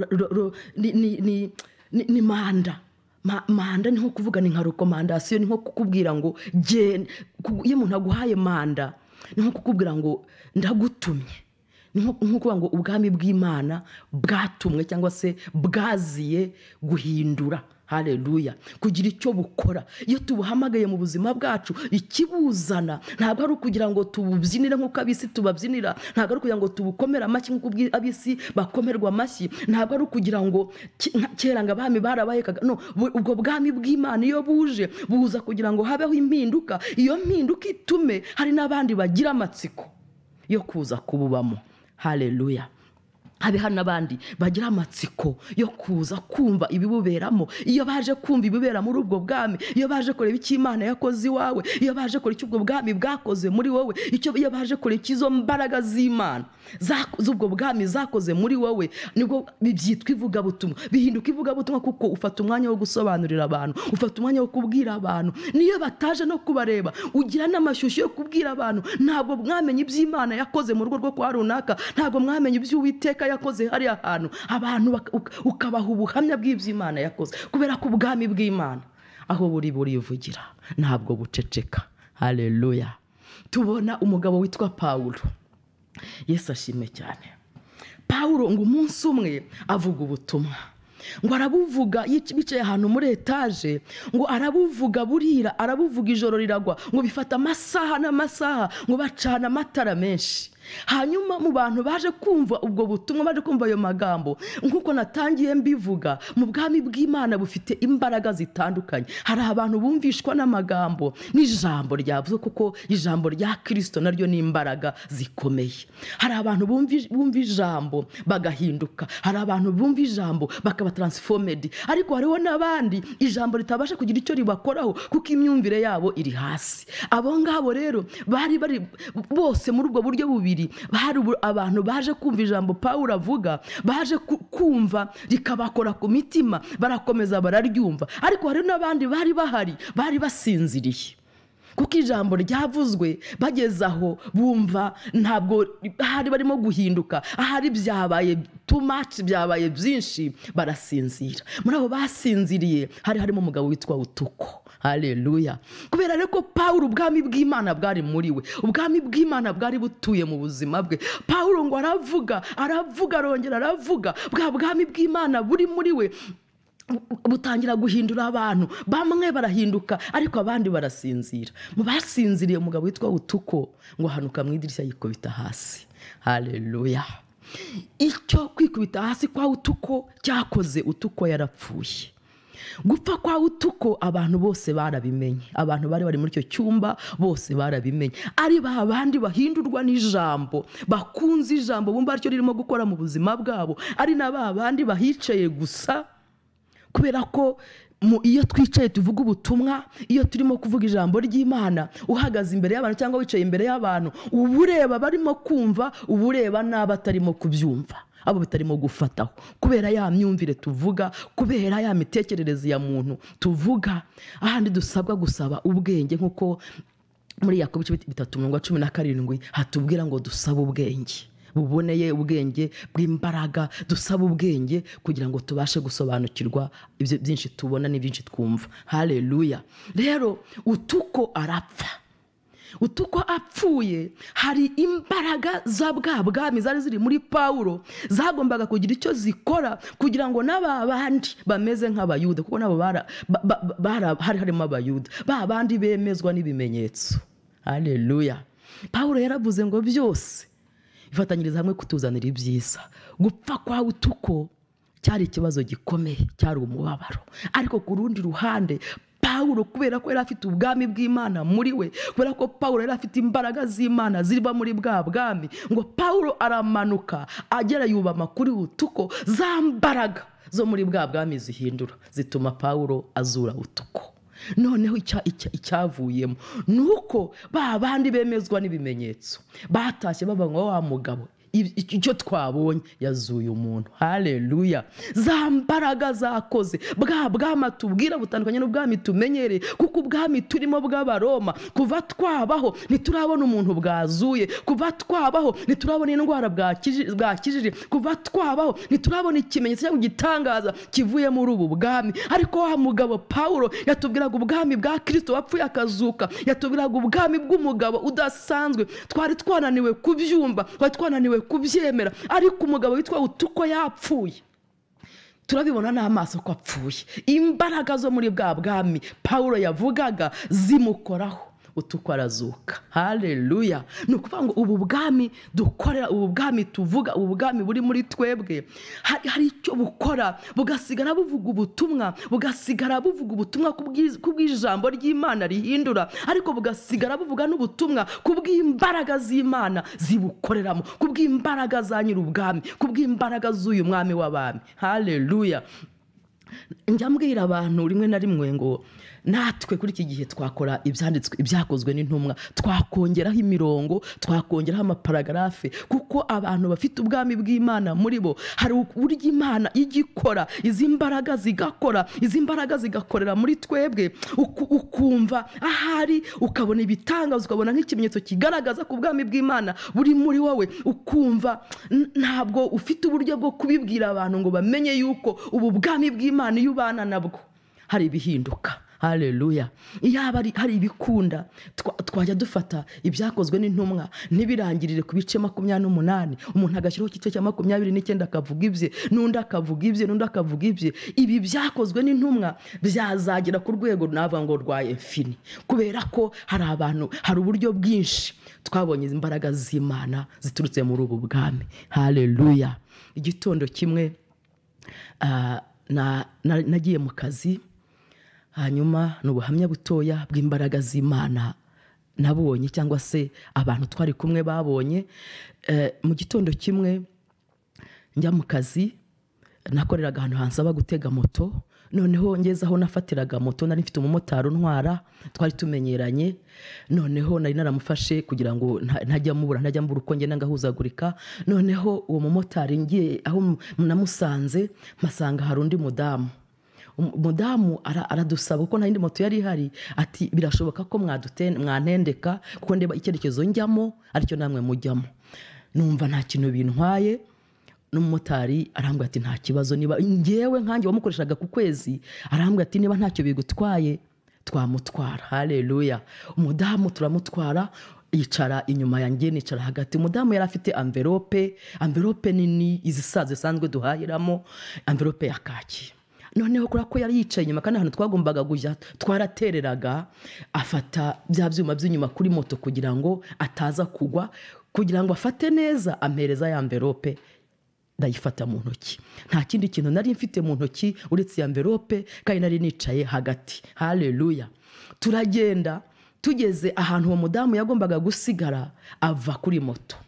A: ni manda. Manda ni nko kuvuga, ni nka recommandation, ni nko kukubwira ngo genda. Iyo umuntu aguhaye manda, ni nko kukubwira ngo ndagutumye. Nkuko ngo ubwami bw'Imana bwatumwe cyangwa se bwaziye guhindura Haleluya. Kugira icyo bukora iyo tubuhamagaye mu buzima bwacu, ikibuzana ntabwo ari ukugira ngo tububyinire nk'uko abisi tubabyinira, ntabwo ari ukugira ngo tubukomere amashyi nk'uko abisi bakomerwa amashyi, ntabwo ari ukugira ngo kera ngo abami barabahekaga. No, ubwo bwami bw'Imana iyo buje buza kugira ngo habeho impinduka. Iyo mpinduka itume hari n'abandi bagira amatsiko yo kuza kububamo. Haleluya. Habe hano abandi bagira amatsiko yo kuza kumva ibibuberamo. Iyo baje kumva ibibera muri ubwo bwami, iyo baje kureba icyo Imana yakoze iwawe, iyo baje kureba icyo ubwo bwami bwakoze muri wowe, icyo iyo baje kureba izo mbaraga z'Imana z'ubwo bwami zakoze muri wowe, nibwo bibyitwa ivugabutumwa. Bihinduka ivugabutumwa kuko ufata umwanya wo gusobanurira abantu, ufata umwanya wo kubwira abantu. Niyo bataje no kubareba, ugira n'amashyushyu yo kubwira abantu. Ntabwo mwamenye iby'Imana yakoze mu rugo rwo kwa runaka, ntabwo mwamenye iby'Uwiteka yakoze hari ahantu, abantu ukabaha ubuhamya bw'iby'Imana yakoze, kubera ko ubwami bw'Imana aho buri burivugira ntabwo buceceka. Haleluya. Tubona umugabo witwa Pawulo. Yesu ashimwe cyane. Pawulo ngo umunsi umwe avuga ubutumwa, ngo arabuvuga bicaye ahantu muri etaje, ngo arabuvuga burira, arabuvuga ijoro riragwa, ngo bifata amasaha n'amasaha, ngo bacana amatara menshi. Hanyuma mu bantu baje kumva ubwo butumwa, baje kumva ayo magambo, nkuko natangiye mbivuga, mu bwami bw'Imana bufite imbaraga zitandukanye. Hari abantu bumvishwa n'amagambo n'ijambo ryavuze, kuko ijambo rya Kristo naryo ni imbaraga zikomeye. Hari abantu bumva ijambo bagahinduka, hari abantu bumva ijambo bakaba transformed, ariko hariho n'abandi ijambo ritabasha kugira icyo ribakoraho kuko imyumvire yabo iri hasi. Abo ngabo rero bari bari bose muri ubwo buryo bubiri. Hari abantu baje kumva ijambo Pawulo avuga, baje kumva rikabakora ku mitima, barakomeza bararyumva. Ariko hari n'abandi bari bahari, bari basinziriye, kuko ijambo ryavuzwe bageze aho bumva ntabwo hari barimo guhinduka, ahari byabaye too much, byabaye byinshi, barasinzira. Muri abo basinziriye hari harimo umugabo witwa Utuko. Haleluya. Kubera reko Pawulo ubwami bw'Imana bwari muri we, ubwami bw'Imana bwari butuye mu buzima bwe. Pawulo ngo aravuga aravuga arongera aravuga, bwa bwami bw'Imana buri muri we butangira guhindura abantu. Bamwe barahinduka ariko abandi barasinzira. Mu basinziriye umugabo witwa Utuko ngo hanuka mu idirishya yikubita hasi. Haleluya. Icyo kwikubita hasi kwa Utuko cyakoze Utuko yarapfuye. Gupfa kwa Utuko abantu bose barabimenye, abantu bari bari muri icyo cyumba bose barabimenye. Ari ba bandi bahindurwa n'ijambo, bakunze ijambo, bumva aricyo ririmo gukora mu buzima bwabo. Ari na ba bandi bahicaye gusa, kubera ko mu iyo twicaye tuvuga ubutumwa, iyo turimo kuvuga ijambo ry'Imana, uhagaze imbere y'abantu cyangwa wicaye imbere y'abantu, ubureba barimo kumva, ubureba n'abatarimo kubyumva, abo bitarimo gufataho, kubera ya myumvire tuvuga, kubera ya mitekerereze ya muntu tuvuga. Ahandi dusabwa gusaba ubwenge, nkuko muri Yakobo bitatu mirongo cumi na karindwi hatubwira ngo dusaba ubwenge buboneye, ubwenge bw'imbaraga. Dusaba ubwenge kugira ngo tubashe gusobanukirwa ibyo byinshi tubona n'ibyinshi twumva. Haleluya. Rero Utuko arapfa. Utuko apfuye, hari imbaraga za bwa bwami zari ziri muri Pawulo zagombaga kugira icyo zikora kugira ngo n'aba bandi bameze nk'Abayuda, kuko nabo bara hari harimo Abayuda, ba bandi bemezwa n'ibimenyetso. Haleluya. Pawulo yaravuze ngo byose ifatanyiriza hamwe kutuzanira ibyiza. Gupfa kwa Utuko cyari ikibazo gikomeye, cyari umubabaro. Ariko ku rundi ruhande Pawulo, kubera ko yari afite ubwami bw'Imana muri we, kubera ko Pawulo yari afite imbaraga z'Imana ziriba muri bwa bwami, ngo Pawulo aramanuka agera yubama kuri Utuko. Za mbaraga zo muri bwa bwami zihindura, zituma Pawulo azura Utuko. Noneho icyavuyemo nuko ba bandi bemezwa n'ibimenyetso batashye babanywa wa mugabo, icyo twabonye yazuye umuntu. Haleluya. Za mbaraga zakoze bwa bwami tubwira butandukanye n'ubwami tumenyereye, kuko ubwami turimo bw'Abaroma, kuva twabaho ntiturabona umuntu bwazuye, kuva twabaho ntiturabona indwara bwakijije, kuva twabaho ntiturabona ikimenyetso cyangwa igitangaza kivuye muri ubu bwami. Ariko wa mugabo Pawulo yatubwiraga ubwami bwa Kristo wapfuye akazuka, yatubwiraga ubwami bw'umugabo udasanzwe. Twari twananiwe kubyumva, twari twananiwe kubyemera, ariko umugabo witwa Utuko yapfuye. turabibona n'amaso ko apfuye. Imbaraga zo muri bwa bwami Pawulo yavugaga zimukoraho utuko arazuka. Haleluya. Ni ukuvuga ngo ubu bwami dukorera, ubu bwami tuvuga, ubu bwami buri muri twebwe hari, hari icyo bukora, bugasigara buvuga ubutumwa, bugasigara buvuga ubutumwa kubw'ijambo ry'Imana rihindura, ariko bugasigara buvuga n'ubutumwa kubw'imbaraga z'Imana zibukoreramo, kubw'imbaraga za nyir'ubwami, kubw'imbaraga z'uyu mwami w'abami. Haleluya. Njya mbwira abantu rimwe na rimwe ngo natwe kuri iki gihe twakora ibyanditswe ibyakozwe n'intumwa, twakongeraho imirongo, twakongeraho amaparagarafe, kuko abantu bafite ubwami bw'Imana muri bo hari uburyo Imana igikora, izi mbaraga zigakora, izi mbaraga zigakorera muri twebwe, ukumva ahari ukabona ibitangaza, ukabona nk'ikimenyetso kigaragaza ku bwami bw'Imana buri muri wowe, ukumva ntabwo ufite uburyo bwo kubibwira abantu ngo bamenye yuko ubu bwami bw'Imana iyo ubana nabwo hari ibihinduka. Haleluya. Iyaba hari ibikunda twajya dufata ibyakozwe n'intumwa ntibirangirire ku bice makumyabiri n'umunani, umuntu agashyiraho igice cya makumyabiri n'icyenda akavuga ibye, n'undi akavuga ibye, n'undi akavuga ibye. Ibi byakozwe n'intumwa byazagera ku rwego nava ngo rwa infini, kubera ko hari abantu, hari uburyo bwinshi twabonye imbaraga z'Imana ziturutse muri ubu bwami. Haleluya. Igitondo kimwe uh, na nagiye mu kazi, hanyuma n'ubuhamya butoya bw'imbaraga z'Imana nabonye cyangwa se abantu twari kumwe babonye. E, mu gitondo kimwe njya mu kazi, nakoreraga ahantu hansaba gutega moto, noneho ngeze aho nafatiraga moto nari mfite umumotari untwara, twari tumenyeranye, noneho nari naramufashe kugira ngo ntajya mubura ntajya mbura uko ngenda ngahuzagurika. Noneho uwo mumotari ngiye aho namusanze mpasanga hari undi mudamu. Umudamu aradusaba uko nta yindi moto yari ihari, ati birashoboka ko mwantendeka kuko ndeba icyerekezo njyamo aricyo namwe mujyamo. Numva nta kintu bintwaye, n'umumotari arambwira ati nta kibazo, niba ngewe nkanjye wamukoreshaga ku kwezi, arambwira ati niba ntacyo bigutwaye twamutwara. Haleluya. Umudamu turamutwara, yicara inyuma yanjye, nicara hagati. Umudamu yari afite envelope, envelope nini izisaze sanzwe duhahiramo, envelope ya kaki. Noneho kuri ko yari yicaye inyuma kandi ahantu twagombaga kujya twaratereraga, afata bya byuma by'inyuma kuri moto kugira ngo ataza kugwa, kugira ngo afate neza, ampereza ya envelope, ndayifata mu ntoki. Nta kindi kintu nari mfite mu ntoki uretse ya envelope, kandi nari nicaye hagati. Haleluya. Turagenda, tugeze ahantu uwo mudamu yagombaga gusigara, ava kuri moto.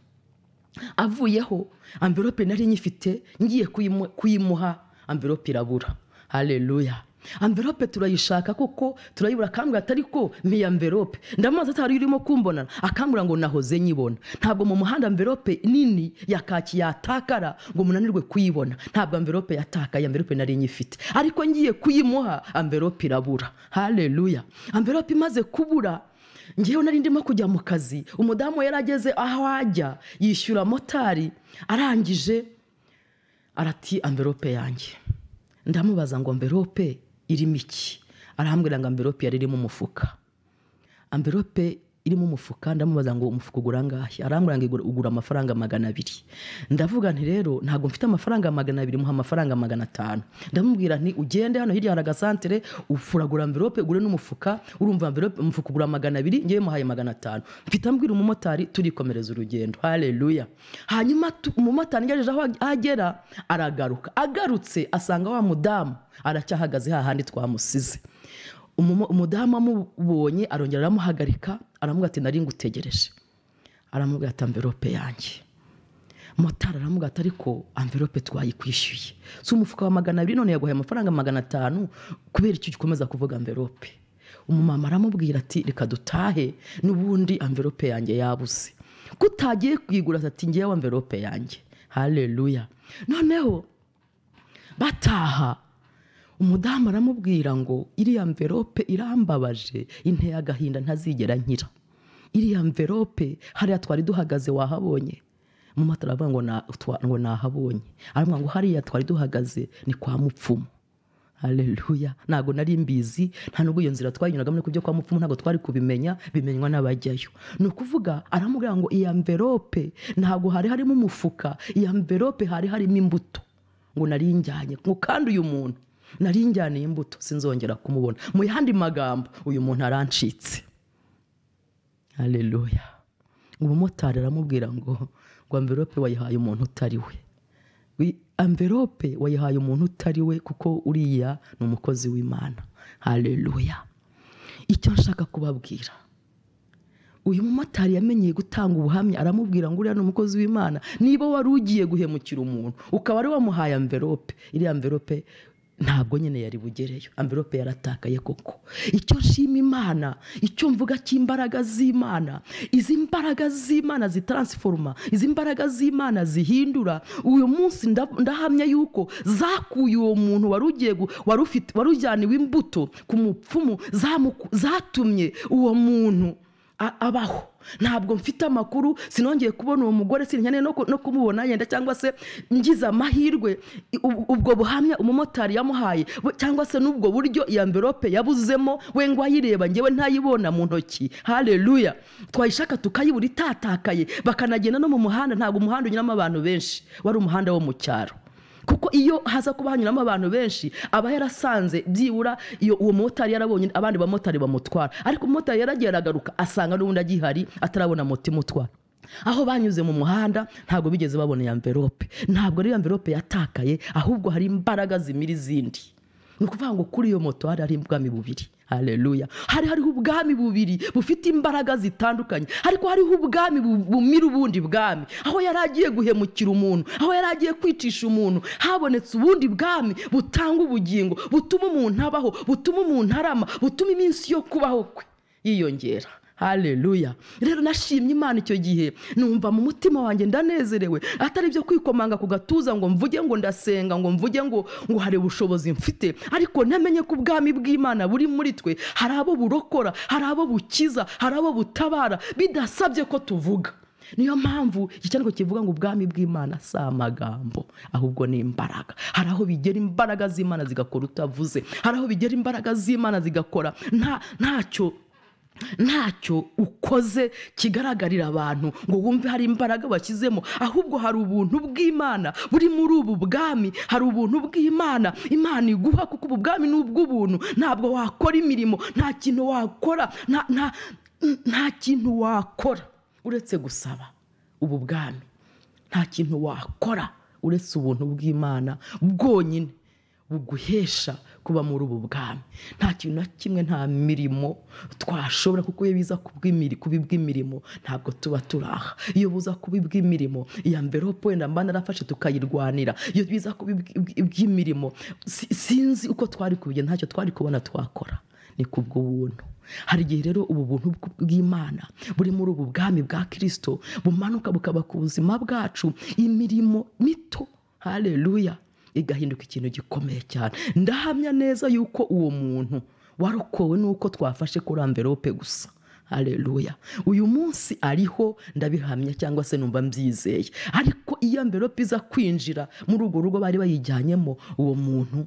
A: Avuyeho envelope nari nyifite, ngiye kuyimuha, envelope irabura. Haleluya. Envelope turayishaka kuko turayibura, akambwira atari ko mpiya envelope. Ndamaze atari urimo kumbona, akambwira ngo nahoze nyibona. Ntabwo mu muhanda envelope nini ya kaki yatakara ngo munanirwe kuyibona. Ntabwo envelope yatakaye, envelope nari nyifite. Ariko ngiye kuyimuha, envelope irabura. Haleluya. Envelope imaze kubura, ngiyeho nari ndimo kujya mu kazi, umudamu yarageze aho ajya yishyura motari, arangije arati envelope yanjye. Ndamubaza ngo envelope irimo iki? Arambwira ngo envelope yari irimo umufuka. Envelope irimo umufuka, ndamubaza ngo umufuka ugura ngahe? Arambwira ngo ugura amafaranga magana abiri. Ndavuga nti rero ntago mfite amafaranga magana abiri, muha amafaranga magana atanu. Ndamubwira nti ugende hano hirya hari agasantere ufuragura envelope ugure n'umufuka, urumva envelope umufuka ugura magana abiri, ngiye muhaye magana atanu. Mfite ambwira umumotari turikomereza urugendo. Haleluya. Hanyuma umumotari ngejeje aho agera, aragaruka. Agarutse asanga wa mudamu aracyahagaze hahandi twamusize. Umudamu amubonye arongera aramuhagarika, aramubwira ati nari ngutegereje. Aramubwira ati envelope yanjye. Motari aramubwira ati ariko envelope twayikwishyuye, so umufuka wa magana abiri none yaguhaye amafaranga magana atanu, kubera icyo gikomeza kuvuga envelope. Umumama aramubwira ati reka dutahe, n'ubundi envelope yanjye yabuze. Kutagiye kwigura ati ngiye envelope yanjye. Haleluya. Noneho bataha, umudamu aramubwira ngo iriya envelope irambabaje, inteye agahinda ntazigera nkira. Iriya envelope hariya twari duhagaze wahabonye? Umumotari aravuga ngo na ngo nahabonye. Aramubwira ngo hariya twari duhagaze ni kwa Mupfumu. Haleluya. Nago nari mbizi, nta nubwo iyo nzira twayinyuraga muri kubyo kwa Mupfumu, ntago twari kubimenya, bimenywa n'abajyayo. No kuvuga aramubwira ngo iyi envelope ntago hari harimo umufuka, iyi envelope hari harimo imbuto. ngo narinjyanye ngo kandi uyu muntu narinjyaniye imbuto sinzongera kumubona. Mu yandi magambo uyu muntu arancitse. Haleluya. Umumotari aramubwira ngo ngo envelope wayihaye umuntu utari we. Envelope wayihaye umuntu utari we kuko uriya ni umukozi w'Imana. Haleluya. Icyo nshaka kubabwira, uyu mumotari yamenyeye gutanga ubuhamya, aramubwira ngo uriya ni umukozi w'Imana. Niba wari ugiye guhemukira umuntu ukaba ari wamuhaye envelope, iriya envelope ntabwo nyine yari bugereyo. Envelope yaratakaye koko. Icyo nshima Imana, icyo mvuga cy'imbaraga z'Imana, izi mbaraga z'Imana zitransforma, izi mbaraga z'Imana zihindura. Uyu munsi ndahamya yuko zakuye uwo muntu wari ugiye wari ufite wari ujyaniwe imbuto ku mupfumu, zatumye uwo muntu abaho. Ntabwo mfite amakuru, sinongeye kubona uwo mugore, sinkeneye no kumubona yenda, cyangwa se ngize amahirwe ubwo buhamya umumotari yamuhaye cyangwa se n'ubwo buryo iya envelope yabuzemo we ngo ayireba ngewe ntayibona mu ntoki. Haleluya. Twayishaka tukayibura itatakaye, bakanagenda no mu muhanda. Ntabwo umuhanda unyuramo abantu benshi, wari umuhanda wo mu cyaro, kuko iyo haza kuba hanyuramo abantu benshi aba yarasanze byibura iyo uwo motari yarabonye abandi bamotari bamutwara. Ariko umumotari yaragiye aragaruka asanga n'ubundi agihari atarabona moto imutwara. Aho banyuze mu muhanda ntabwo bigeze babona ya envelope. Ntabwo ari envelope yatakaye, ahubwo hari imbaraga zimira izindi. Ni ukuvuga ngo kuri iyo moto hari hari ubwami bubiri. Haleluya. Hari hariho ubwami bubiri bufite imbaraga zitandukanye, ariko hariho ubwami bumira ubundi bwami. Aho yaragiye guhemukira umuntu, aho yaragiye kwicisha umuntu, habonetse ubundi bwami butanga ubugingo, butuma umuntu abaho, butuma umuntu arama, butuma iminsi yo kubaho kwe yiyongera. Haleluya. Rero nashimye Imana icyo gihe, numva mu mutima wanjye ndanezerewe. Atari byo kwikomanga ku gatuza ngo mvuge ngo ndasenga, ngo mvuge ngo ngo hari ubushobozi mfite, ariko namenye ko ubwami bw'Imana buri muri twe. Hari abo burokora, hari abo bukiza, hari abo butabara bidasabye ko tuvuga. Niyo mpamvu icyandiko kivuga ngo ubwami bw'Imana si amagambo, ahubwo ni imbaraga. Hari aho bigera imbaraga z'Imana zigakora utavuze, hari aho bigera imbaraga z'Imana zigakora nta ntacyo ntacyo ukoze kigaragarira abantu ngo wumve hari imbaraga bashyizemo, ahubwo hari ubuntu bw'Imana buri muri ubu bwami. Hari ubuntu bw'Imana Imana iguha, kuko ubu bwami ni ubw'ubuntu. Ntabwo wakora imirimo, nta kintu wakora, nta nta nta kintu wakora uretse gusaba. Ubu bwami nta kintu wakora uretse ubuntu bw'Imana bwonyine buguhesha kuba muri ubu bwami. Nta kintu na kimwe, nta mirimo twashobora, kuko iyo biza kubibw'imirimo ntabwo tuba turaha. Iyo buza kubibw'imirimo iya envelope wenda mba narafashe tukayirwanira. Iyo biza kubibw'imirimo sinzi uko twari kubigenda, ntacyo twari kubona twakora. Ni kubw'ubuntu. Hari igihe rero ubu buntu bw'Imana buri muri ubu bwami bwa Kristo bumanuka bukaba ku buzima bwacu, imirimo mito, haleluya, igahinduka ikintu gikomeye cyane. Ndahamya neza yuko uwo muntu warokowe nuko twafashe kuri envelope gusa. Haleluya. Uyu munsi ariho ndabihamya cyangwa se numva mbyizeye. Ariko iyo envelope iza kwinjira muri urwo rugo bari bayijyanyemo, uwo muntu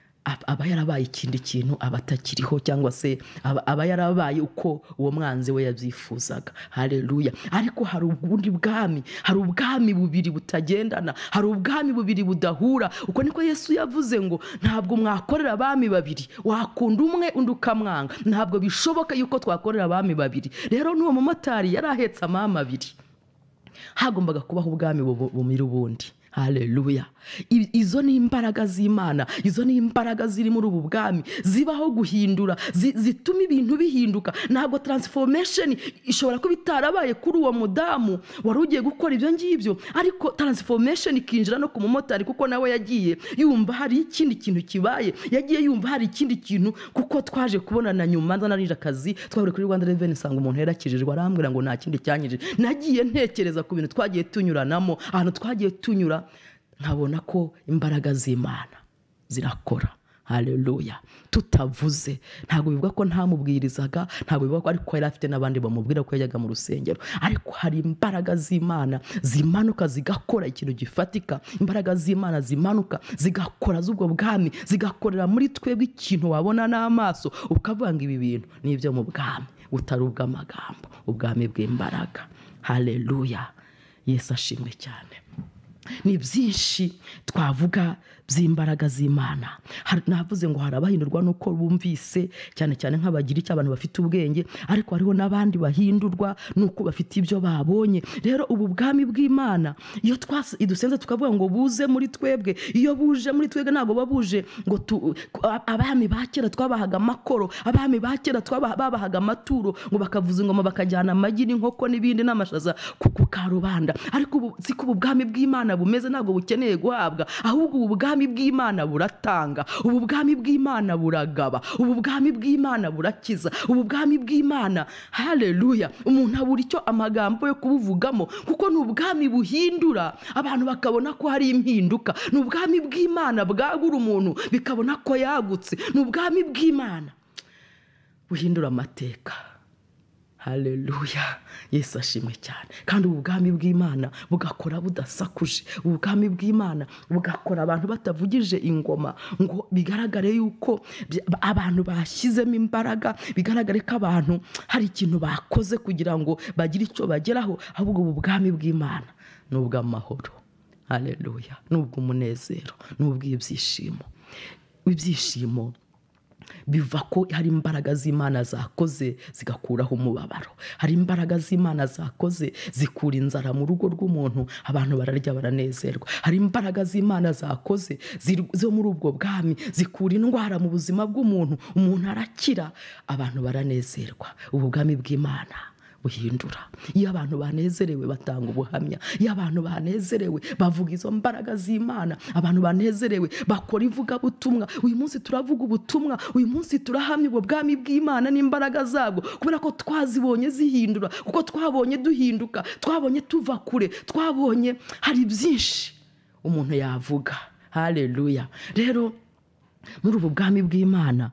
A: aba yarabaye ikindi kintu, aba atakiriho, cyangwa se aba yarabaye uko uwo mwanzi we yabyifuzaga. Haleluya. Ariko hari ubundi bwami, hari ubwami bubiri butagendana, hari ubwami bubiri budahura. Uko niko Yesu yavuze ngo ntabwo mwakorera abami babiri, wakunda umwe undi ukamwanga. Ntabwo bishoboka yuko twakorera abami babiri. Rero n'uwo mumotari yarahetse amama abiri, hagombaga kubaho ubwami bumira ubundi. Haleluya. Izo ni imbaraga z'Imana, izo ni imbaraga ziri muri ubu bwami zibaho guhindura, zituma ibintu bihinduka. Ntabwo transformation ishobora kuba itarabaye kuri uwo mudamu wari ugiye gukora ibyo ngibyo, ariko transformation ikinjira no ku mumotari, kuko nawe yagiye yumva hari ikindi kintu kibaye, yagiye yumva hari ikindi kintu. Kuko twaje kubonana nyuma nzanarije akazi, twabure kuri Rwanda Revenue sanga umuntu yarakijijwe, arambwira ngo nta kindi cyanyije. Nagiye ntekereza ku bintu twagiye tunyuranamo, ahantu twagiye tunyura, nkabona ko imbaraga z'Imana zirakora. Haleluya. Tutavuze, ntabwo bivuga ko ntamubwirizaga, ntabwo bivuga ko ariko yari afite n'abandi bamubwira ko yajyaga mu rusengero, ariko hari imbaraga z'Imana zimanuka zigakora ikintu gifatika. Imbaraga z'Imana zimanuka zigakora z'ubwo bwami, zigakorera muri twebwe ikintu wabona n'amaso ukavuga ngo ibi bintu ni ibyo mu bwami, utari ubw'amagambo, ubwami bw'imbaraga. Haleluya. Yesu ashimwe cyane. ni byinshi twavuga by'imbaraga z'Imana. Navuze ngo hari abahindurwa nuko bumvise, cyane cyane nk'abagira icyo abantu bafite ubwenge, ariko hariho n'abandi bahindurwa nuko bafite ibyo babonye. Rero ubu bwami bw'Imana iyo twase idusenze tukavuga ngo buze muri twebwe, iyo buje muri twebwe ntabwo babuje ngo abami bakera twabahaga amakoro, abami bakera twabahaga amaturo ngo bakavuza ingoma bakajyana amagi n'inkoko n'ibindi n'amashaza ku karubanda. Ariko ubu siko ubu bwami bw'Imana bumeze, ntabwo bukeneye guhabwa, ahubwo ubu bwami bw'Imana buratanga, ubu bwami bw'Imana buragaba, ubu bwami bw'Imana burakiza, ubu bwami bw'Imana, haleluya, umuntu abura icyo amagambo yo kubuvugamo, kuko ni ubwami buhindura abantu bakabona ko hari impinduka. Ni ubwami bw'Imana bwagura umuntu bikabona ko yagutse. Ni ubwami bw'Imana buhindura amateka. Haleluya, Yesu ashimwe cyane. Kandi ubu bwami bw'Imana bugakora budasakuje, ubu bwami bw'Imana bugakora abantu batavugije ingoma, ngo bigaragare yuko abantu bashyizemo imbaraga, bigaragare ko abantu hari ikintu bakoze kugira ngo bagire icyo bageraho. Ahubwo ubu bwami bw'Imana ni ubw'amahoro, haleluya, ni ubw'umunezero, ni ubw'ibyishimo. Ibyishimo biva ko hari imbaraga z'Imana zakoze zigakuraho umubabaro, hari imbaraga z'Imana zakoze zikura inzara mu rugo rw'umuntu, abantu bararya baranezerwa. Hari imbaraga z'Imana zakoze zo muri ubwo bwami zikura indwara mu buzima bw'umuntu, umuntu arakira, abantu baranezerwa. Ubu bwami bw'Imana buhindura. Iyo abantu banezerewe batanga ubuhamya, iyo abantu banezerewe bavuga izo mbaraga z'Imana, abantu banezerewe bakora ivugabutumwa. Uyu munsi turavuga ubutumwa, uyu munsi turahamya ubwo bwami bw'Imana n'imbaraga zabwo, kubera ko twazibonye zihindura, kuko twabonye duhinduka, twabonye tuva kure, twabonye hari byinshi umuntu yavuga. Haleluya. Rero muri ubu bwami bw'Imana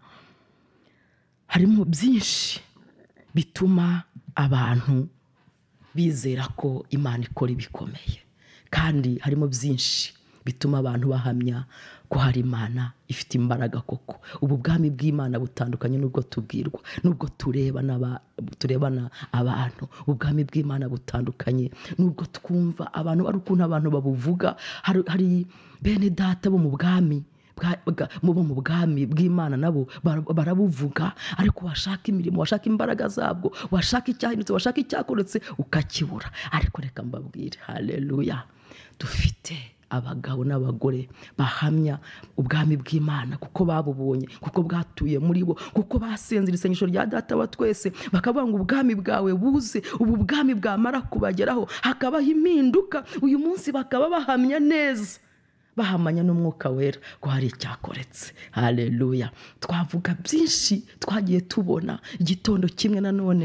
A: harimo byinshi bituma abantu bizera ko Imana ikora ibikomeye, kandi harimo byinshi bituma abantu bahamya ko hari Imana ifite imbaraga koko. Ubu bwami bw'Imana butandukanye n'ubwo tubwirwa, n'ubwo turebana turebana abantu. Ubwami bw'Imana butandukanye n'ubwo twumva abantu, ari ukuntu abantu babuvuga. Hari bene data bo mu bwami mu mu bwami bw'Imana nabo barabuvuga, ariko washaka imirimo, washaka imbaraga zabwo, washaka icyahindutse, washaka icyakoretse ukakibura. Ariko reka mbabwire, haleluya, dufite abagabo n'abagore bahamya ubwami bw'Imana kuko babubonye, kuko bwatuye muri bo, kuko basenze isengesho rya Data wa twese bakavuga ngo ubwami bwawe buze. Ubu bwami bwamara kubageraho hakabaho impinduka, uyu munsi bakaba bahamya neza, bahamanya n'Umwuka Wera ko hari icyakoretse. Haleluya. Twavuga byinshi twagiye tubona. Igitondo kimwe nanone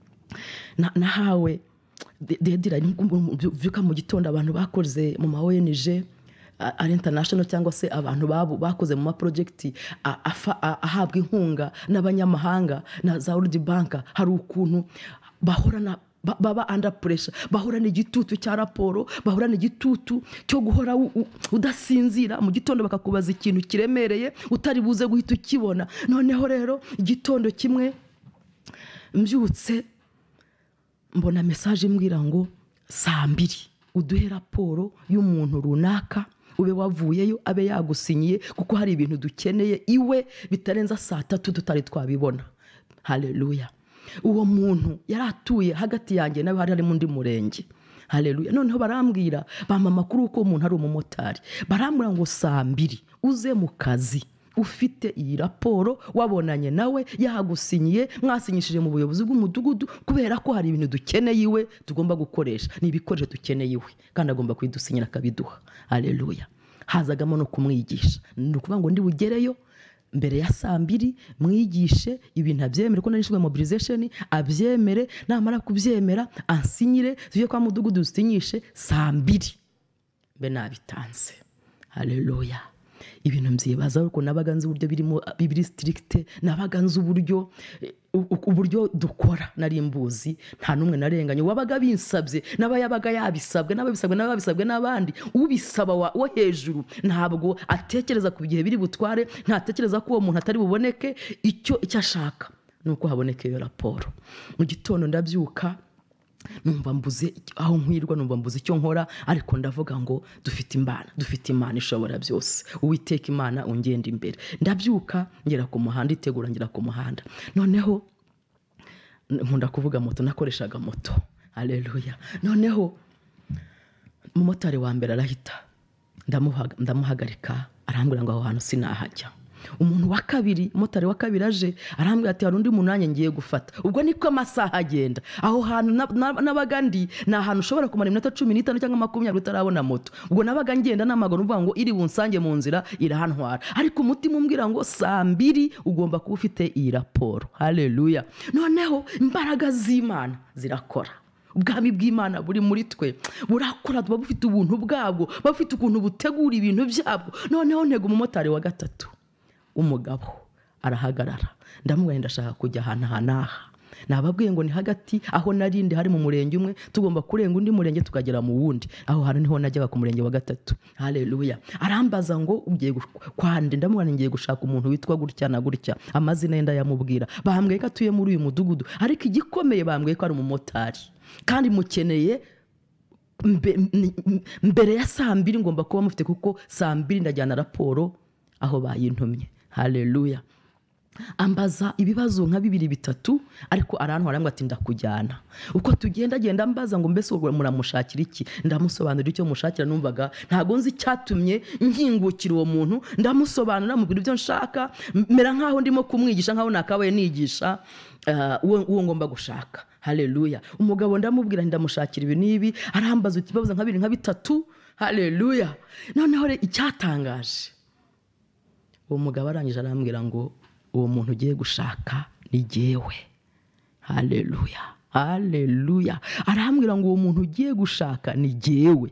A: nahawe dedira vyuka mu gitondo abantu bakoze mu ma O N G ari international cyangwa se abantu babo bakoze mu ma project ahabwa inkunga n'abanyamahanga na za World Bank. Hari ukuntu bahorana baba under pressure, bahorana igitutu cya raporo, bahorana igitutu cyo guhora udasinzira, mu gitondo bakakubaza ikintu kiremereye utari buze guhita ukibona. Noneho rero igitondo kimwe mbyutse mbona message imbwira ngo saa mbiri uduhe raporo y'umuntu runaka, ube wavuyeyo abe yagusinyiye, kuko hari ibintu dukeneye iwe bitarenza saa tatu tutari twabibona. Haleluya. Uwo muntu yaratuye hagati yanjye nawe, hari mu ndi murenge. Haleluya. Noneho barambwira bampa amakuru uko umuntu ari umumotari, barambwira ngo saa mbiri uze mu kazi ufite iyi raporo, wabonanye nawe yahagusinyiye, mwasinyishije mu buyobozi bw'umudugudu, kubera ko hari ibintu dukeneye iwe tugomba gukoresha, ni ibikoresho dukeneye iwe, kandi agomba kwidusinyira akabiduha. Haleluya. Hazagamo no kumwigisha, ni ukuvuga ngo ndi bugereyo mbere ya saa mbiri mwigishe ibintu abyemere, ko narishywe mobilization abyemere, namara kubyemera ansinyire, tugiye kwa mudugudu dusinyishe saa mbiri mbe nabitanze. Haleluya. Ibintu mzibaza uko nabaganze uburyo birimo bibiri strict, nabaganze uburyo uburyo dukora, nari mbuzi nta numwe narenganye. Wabaga binsabye n'abayabaga yabisabwe, n'ababisabwe n'ababisabwe n'abandi, ubisaba wo hejuru ntabwo atekereza ku bigihe biri butware, ntatekereza ko uwo muntu atari buboneke icyo icyo ashaka nuko haboneke iyo raporo. Mu gitondo ndabyuka numva mbuze aho nkwirwa, numva mbuze icyo nkora, ariko ndavuga ngo dufite Imana, dufite Imana ishobora byose. Uwiteka Imana ungenda imbere. Ndabyuka ngera ku muhanda, itegura ngera ku muhanda. Noneho nkunda kuvuga moto, nakoreshaga moto. Haleluya. Noneho umumotari wa mbere arahita, ndamuhagarika, arambwira ngo aho hantu sinahajya. Umuntu wa kabiri, umumotari wa kabiri aje, arambwira ati hari undi muntu nanjye ngiye gufata. Ubwo niko amasaha agenda. Aho hantu nabaga ndi ni ahantu ushobora kumara iminota cumi n'itanu cyangwa makumyabiri utarabona moto. Ubwo nabaga ngenda n'amaguru, mvuga ngo iri bunsange mu nzira irahantwara. Ariko umutima umbwira ngo saa mbiri ugomba kuba ufite iyi raporo. Haleluya. Noneho imbaraga z'Imana zirakora. Ubwami bw'Imana buri muri twe burakora, tuba bufite ubuntu bwabwo, bafite ukuntu butegura ibintu byabwo. Noneho ntego umumotari wa gatatu, umugabo arahagarara, ndamubwira ndashaka kujya ahantu hanaha. Nababwiye ngo ni hagati aho narindi hari mu murenge umwe, tugomba kurenga undi murenge tukagera mu wundi. Aho hantu niho najyaga ku murenge wa gatatu. Haleluya. Arambaza ngo ugiye kwande, ndamubwira ngiye gushaka umuntu witwa gutya na gutya, amazina yenda yamubwira. Bambwiye ko atuye muri uyu mudugudu, ariko igikomeye bambwiye ko ari umumotari kandi mukeneye mbere ya saa mbiri ngomba kuba mufite, kuko saa mbiri ndajyana raporo aho bayintumye. Haleluya. Ambaza ibibazo nka bibiri bitatu, ariko arantwara ngo ati ndakujyana. Uko tugenda genda mbaza ngo mbese muramushakira iki, ndamusobanurira icyo mushakira. Numvaga ntago nzi cyatumye nkingukira uwo muntu, ndamusobanurira mubwira ibyo nshaka, mera nkaho ndimo kumwigisha, nkaho nakabaye nigisha uwo ngomba gushaka. Haleluya. Umugabo ndamubwira ndamushakira ibi nibi, arambaza ikibazo nka bibiri nka bitatu. Haleluya. Noneho icyatangaje, uwo mugabo arangije arambwira ngo uwo muntu ugiye gushaka ni jyewe. Haleluya. Haleluya. Arambwira ngo uwo muntu ugiye gushaka ni jyewe.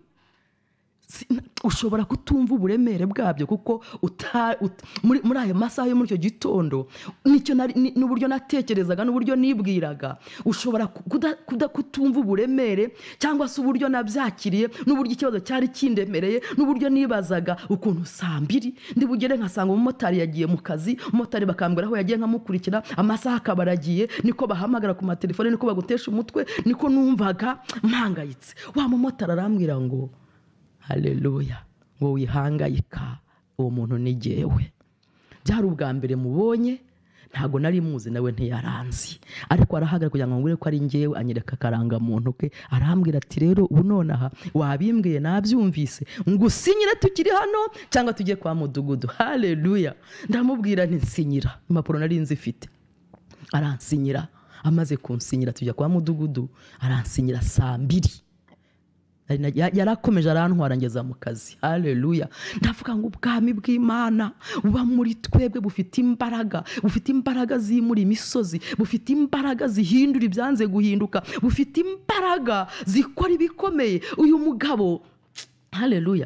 A: Ushobora kutumva uburemere bwabyo, kuko muri ayo masaha yo muri icyo gitondo nicyo n'uburyo natekerezaga n'uburyo nibwiraga, ushobora kutumva uburemere cyangwa se uburyo nabyakiriye, n'uburyo ikibazo cyari kindemereye, n'uburyo nibazaga ukuntu saa mbiri ndi bugere nkasanga umumotari yagiye mu kazi, umumotari bakambwira aho yagiye nkamukurikira, amasaha akaba aragiye, niko bahamagara ku matelefone, niko bagutesha umutwe, niko numvaga mpangayitse. Wa mumotari arambwira ngo haleluya, ngo wihangayika, uwo muntu ni jyewe. Byari ubwa mbere mubonye, ntago nari muzi, nawe ntiyaranzi, ariko arahagara kugira ngo ngure ko ari jyewe, anyereka karanga muntu ke. Arambwira ati rero ubu nonaha wabimbwiye nabyumvise, ngo usinyire tukiri hano cyangwa tujye kwa mudugudu. Haleluya. Ndamubwira nti nsinyira, impapuro nari nzifite. Aransinyira, amaze kunsinyira tujya kwa mudugudu, aransinyira saa mbiri. Yarakomeje arantwara ngeza mu kazi. Haleluya. Ndavuga ngo ubwami bw'Imana buba muri twebwe, bufite imbaraga, bufite imbaraga zimura imisozi, bufite imbaraga zihindura ibyanze guhinduka, bufite imbaraga zikora ibikomeye. Uyu mugabo, haleluya,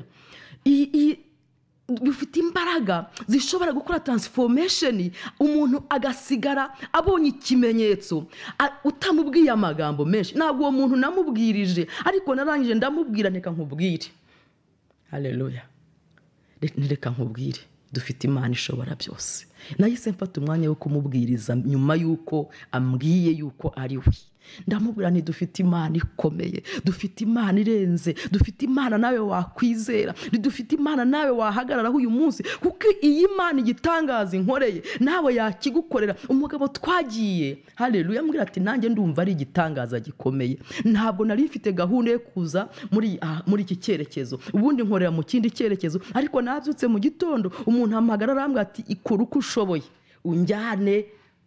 A: bufite imbaraga zishobora gukora transformation, umuntu agasigara abonye ikimenyetso utamubwiye amagambo menshi. Ntabwo uwo muntu namubwirije, ariko narangije ndamubwira neka nkubwire. Haleluya. Reka nkubwire, dufite Imana ishobora byose. Nahise mfata umwanya wo kumubwiriza nyuma yuko ambwiye yuko ari we. Ndamubwira nti dufite Imana ikomeye, dufite Imana irenze, dufite Imana nawe wakwizera, dufite Imana nawe wahagararaho uyu munsi, kuko iyi Imana igitangaza inkoreye nawe yakigukorera. Umugabo twagiye, haleluya, ambwira ati nanjye ndumva ari igitangaza gikomeye. Ntabwo nari mfite gahunda yo kuza muri ah, muri iki cyerekezo, ubundi nkorera mu kindi cyerekezo, ariko nabyutse mu gitondo umuntu ampagara arambwira ati ikora uko ushoboye unjyane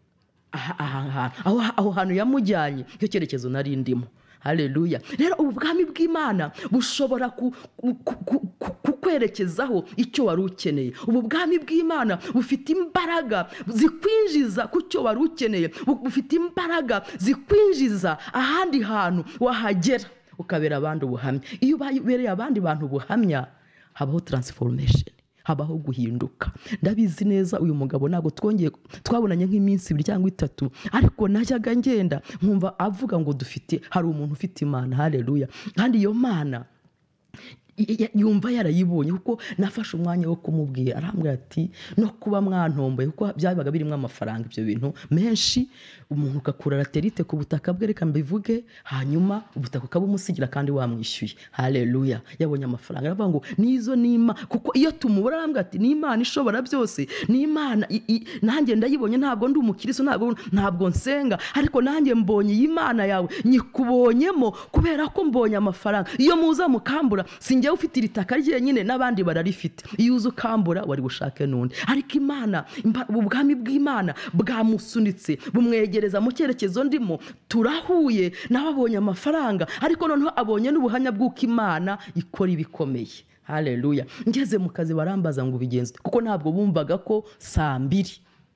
A: aho hantu yamujyanye, icyo cyerekezo nari ndimo. Haleluya. Rero ubwami bw'Imana bushobora kukwerekezaho icyo wari ukeneye. Ubu bwami bw'Imana bufite imbaraga zikwinjiza ku cyo wari ukeneye, bufite imbaraga zikwinjiza ahandi hantu wahagera ukabera abandi ubuhamya. Iyo ubereye abandi bantu ubuhamya, habaho transformation, habaho guhinduka. Ndabizi neza uyu mugabo ntago twongeye twabonanye nk'iminsi ibiri cyangwa itatu, ariko najyaga ngenda nkumva avuga ngo dufite hari umuntu ufite Imana. Haleluya. Kandi iyo Mana yumva yarayibonye kuko nafashe umwanya wo kumubwira, arambwira ati no kuba mwantomboye kuko byabaga birimo amafaranga ibyo bintu menshi, umuntu ukakura laterite ku butaka bwe, reka mbivuge, hanyuma ubutaka ukabumusigira kandi wamwishyuye. Haleluya, yabonye amafaranga. Aravuga ngo nizo nima, kuko iyo tumubura arambwira ati ni Imana ishobora byose, ni Imana nanjye ndayibonye, ntabwo ndi umukristo, ntabwo ntabwo nsenga, ariko nanjye mbonye iyi Imana yawe, nyikubonyemo kubera ko mbonye amafaranga. Iyo muza mukambura sinjye ufite iritaka ryenyine n'abandi bararifite, iyo uza ukambura wari bushake nundi, ariko Imana, ubwami bw'Imana bwamusunitse bumwegereza mu cyerekezo ndimo, turahuye nawe abonye amafaranga, ariko noneho abonye n'ubuhanya bw'uko Imana ikora ibikomeye. Haleluya. Ngeze mu kazi barambaza ngo ubigenze, kuko ntabwo bumvaga ko saa mbiri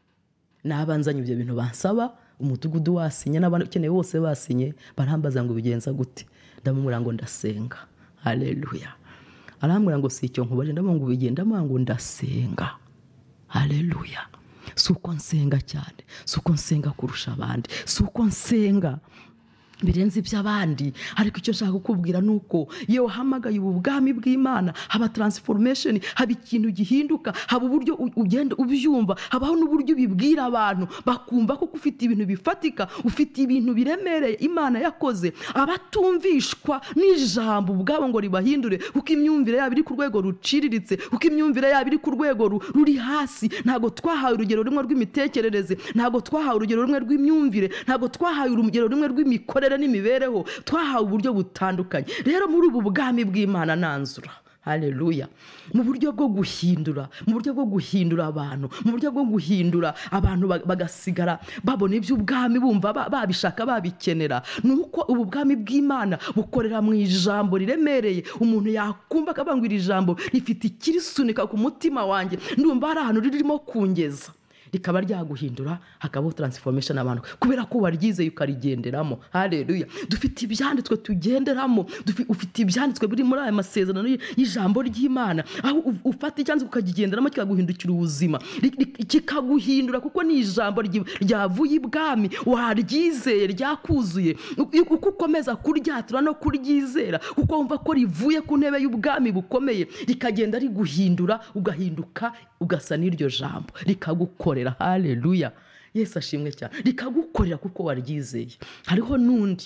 A: nabanzanye ibyo bintu bansaba, umudugudu wasinye n'abakeneye bose basinye, barambaza ngo ubigenza gute, ndamubwira ngo ndasenga. Haleluya. Arambwira ngo si icyo nkubaje, ndamubwira ngo ubigendamo, ngo ndasenga. Haleluya. Suko nsenga cyane, suko nsenga kurusha abandi, suko nsenga birenze iby'abandi, ariko icyo nshaka kukubwira nuko iyo wahamagaye ubu bwami bw'Imana haba transformation, haba ikintu gihinduka, haba uburyo ugenda ubyumva, habaho n'uburyo bibwira abantu bakumva ko ufite ibintu bifatika, ufite ibintu biremereye Imana yakoze, abatumvishwa n'ijambo ubwabo ngo ribahindure, kuko imyumvire yabo iri ku rwego ruciriritse, kuko imyumvire yabo iri ku rwego ruri hasi. Ntago twahawe urugero rumwe rw'imitekerereze, ntago twahawe urugero rumwe rw'imyumvire, ntago twahawe urugero rumwe rw'imikorere n'imibereho, twahawe uburyo butandukanye. Rero muri ubu bwami bw'Imana nanzura, haleluya, mu buryo bwo guhindura, mu buryo bwo guhindura abantu, mu buryo bwo guhindura abantu bagasigara babona iby'ubwami bumva babishaka babikenera, nuko ubu bwami bw'Imana bukorera mu ijambo riremereye. Umuntu yakumva akabangwira ijambo rifite ikirisunika ku mutima wanjye, ndumva hari ahantu ririmo kungeza, rikaba ryaguhindura, hakabaho transformation abantu kubera ko waryizeye ukarigenderamo. Haleluya. Dufite ibyanditswe tugenderamo, ufite ibyanditswe biri muri aya masezerano y'ijambo ry'Imana, aho ufata icyanditswe ukagigenderamo kikaguhindukira ubuzima, kikaguhindura, kuko ni ijambo ryavuye ibwami, waryizeye ryakuzuye, uko ukomeza kuryatura no kuryizera, kuko wumva ko rivuye ku ntebe y'ubwami bukomeye, rikagenda riguhindura, ugahinduka ugasa n'iryo jambo, rikagukorera. Haleluya. Yesu ashimwe cyane. Rikagukorera kuko waryizeye. Hariho nundi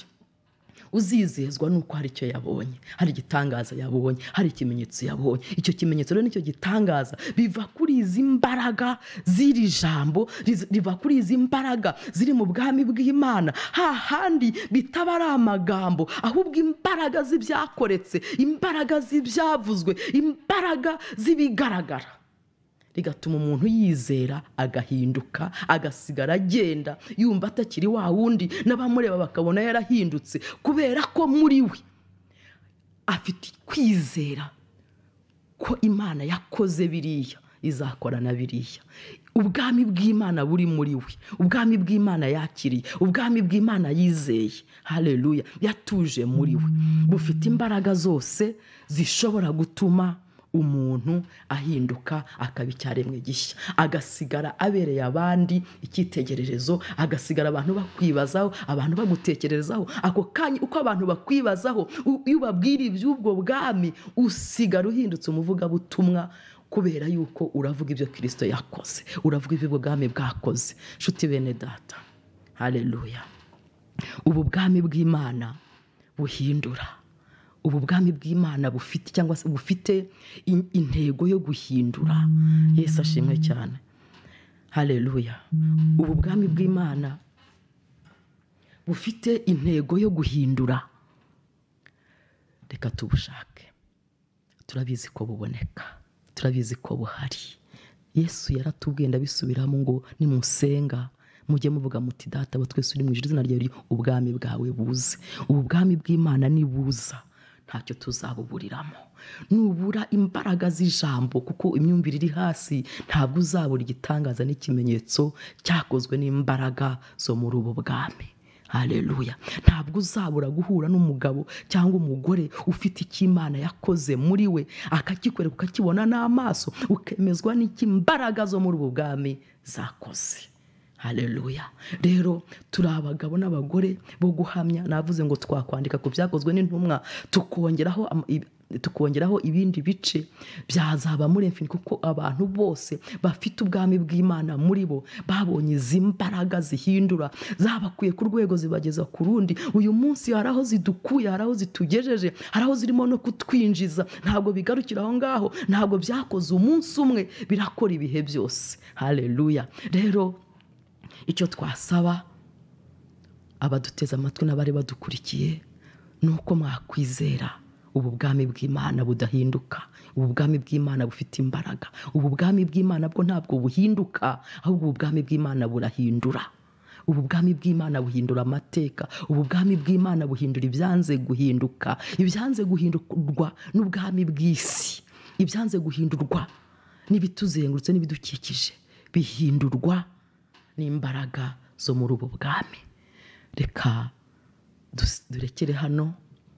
A: uzizezwa nuko hari icyo yabonye, hari igitangaza yabonye, hari ikimenyetso yabonye. Icyo kimenyetso rero nicyo gitangaza, biva kuri izi mbaraga z'iri jambo, riva kuri izi mbaraga ziri mu bwami bw'Imana, hahandi bitaba ari amagambo, ahubwo imbaraga z'ibyakoretse, imbaraga z'ibyavuzwe, imbaraga z'ibigaragara, rigatuma umuntu yizera, agahinduka, agasigara agenda yumva atakiri wa wundi, n'abamureba bakabona yarahindutse, kubera ko muri we afite kwizera ko Imana yakoze biriya izakora na biriya. Ubwami bw'Imana buri muri we, ubwami bw'Imana yakiriye, ubwami bw'Imana yizeye. Haleluya. Yatuje muri we, bufite imbaraga zose zishobora gutuma umuntu ahinduka, akaba icyaremwe gishya, agasigara abereye abandi icyitegererezo, agasigara abantu bakwibazaho, abantu bagutekerezaho. Ako kanya uko abantu bakwibazaho, iyo ubabwira iby'ubwo bwami, usigara uhindutse umuvugabutumwa, kubera yuko uravuga ibyo Kristo yakoze, uravuga ibyo bwami bwakoze. Nshuti bene data, haleluya. Ubu bwami bw'Imana buhindura, ubu bwami bw'Imana bufite cyangwa se bufite intego yo guhindura. Yesu ashimwe cyane. Haleluya. Ubu bwami bw'Imana bufite intego yo guhindura. Reka tubushake, turabizi ko buboneka, turabizi ko buhari. Yesu yaratubwiye, ndabisubiramo ngo nimusenga mujye muvuga muti data wa twese uri mu ijuru, izina ryawe ubwami bwawe buze. Ubu bwami bw'Imana nibuza, ntacyo tuzabuburiramo. Nubura imbaraga z'ijambo, kuko imyumvire iri hasi, ntabwo uzabura igitangaza n'ikimenyetso cyakozwe n'imbaraga zo muri ubu bwami. Haleluya. Ntabwo uzabura guhura n'umugabo cyangwa umugore ufite icyo Imana yakoze muri we, akakikwereka ukakibona n'amaso, ukemezwa n'ikimbaraga zo muri ubu bwami zakoze. Haleluya. Rero turi abagabo n'abagore bo guhamya. Navuze ngo twakwandika ku byakozwe n'intumwa tukongeraho tukongeraho ibindi bice byazaba muri infini, kuko abantu bose bafite ubwami bw'Imana muri bo babonye izi mbaraga zihindura, zabakuye ku rwego zibageza ku rundi. Uyu munsi hari aho zidukuye, hari aho zitugejeje, hari aho zirimo no kutwinjiza. Ntabwo bigarukira aho ngaho, ntabwo byakoze umunsi umwe, birakora ibihe byose. Haleluya. Rero icyo twasaba abaduteze amatwi n'abari badukurikiye ni uko mwakwizera ubu bwami bw'Imana budahinduka, ubu bwami bw'Imana bufite imbaraga. Ubu bwami bw'Imana bwo ntabwo buhinduka, ahubwo ubu bwami bw'Imana burahindura. Ubu bwami bw'Imana buhindura amateka. Ubu bwami bw'Imana buhindura ibyanze guhinduka, ibyanze guhindurwa n'ubwami bw'isi, ibyanze guhindurwa n'ibituzengurutse n'ibidukikije, bihindurwa n'imbaraga zo muri ubu bwami. Reka durekere hano.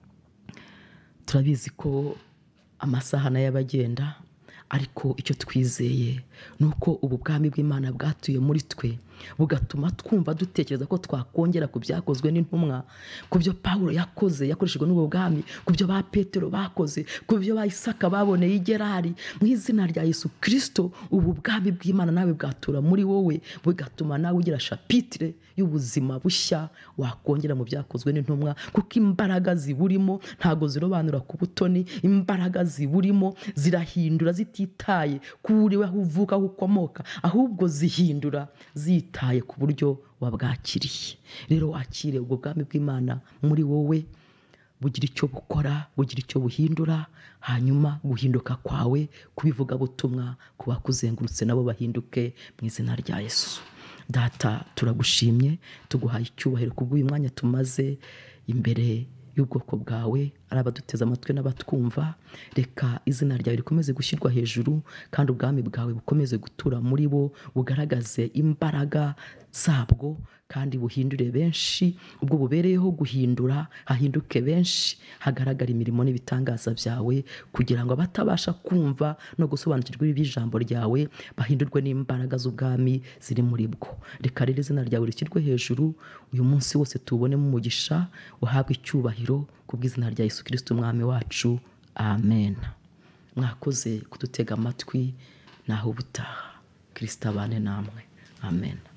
A: Turabizi ko amasaha nayo abagenda, ariko icyo twizeye ni uko ubu bwami bw'Imana bwatuye muri twe, bugatuma twumva dutekereza ko twakongera ku byakozwe n'intumwa, ku byo Pawulo yakoze yakoreshejwe n'ubu bwami, ku byo ba Petero bakoze, ku byo ba Isaka baboneye i Gerari. Mu izina rya Yesu Kristo, ubu bwami bw'Imana nawe bwatura muri wowe, bugatuma nawe ugira chapitre y'ubuzima bushya wakongera mu byakozwe n'intumwa, kuko imbaraga ziburimo ntago zirobanura ku butoni. Imbaraga ziburimo zirahindura zititaye kuri we aho uvuka aho ukomoka, ahubwo zihindura zitaye ku buryo wabwakiriye. Rero wakire ubwo bwami bw'Imana muri wowe, bugira icyo bukora, bugira icyo buhindura, hanyuma guhinduka kwawe kubivuga butumwa ku bakuzengurutse nabo bahinduke mu izina rya Yesu. Data, turagushimye, tuguhaye icyubahiro kubw'uyu mwanya tumaze imbere y'ubwoko bwawe, ari abaduteze amatwi n'abatwumva. Reka izina ryawe rikomeze gushyirwa hejuru, kandi ubwami bwawe bukomeze gutura muri bo, bugaragaze imbaraga zabwo, kandi buhindure benshi. Ubwo bubereyeho guhindura, hahinduke benshi, hagaragara imirimo n'ibitangaza byawe, kugira ngo abatabasha kumva no gusobanukirwa iby'ijambo ryawe bahindurwe n'imbaraga z'ubwami ziri muri bwo. Reka rero izina ryawe rishyirwe hejuru, uyu munsi wose tubonemo umugisha, uhabwe icyubahiro kubw'izina rya Yesu Kristo umwami wacu. Amen. Mwakoze kudutega amatwi, naho ubutaha. Kristo abane namwe. Amen.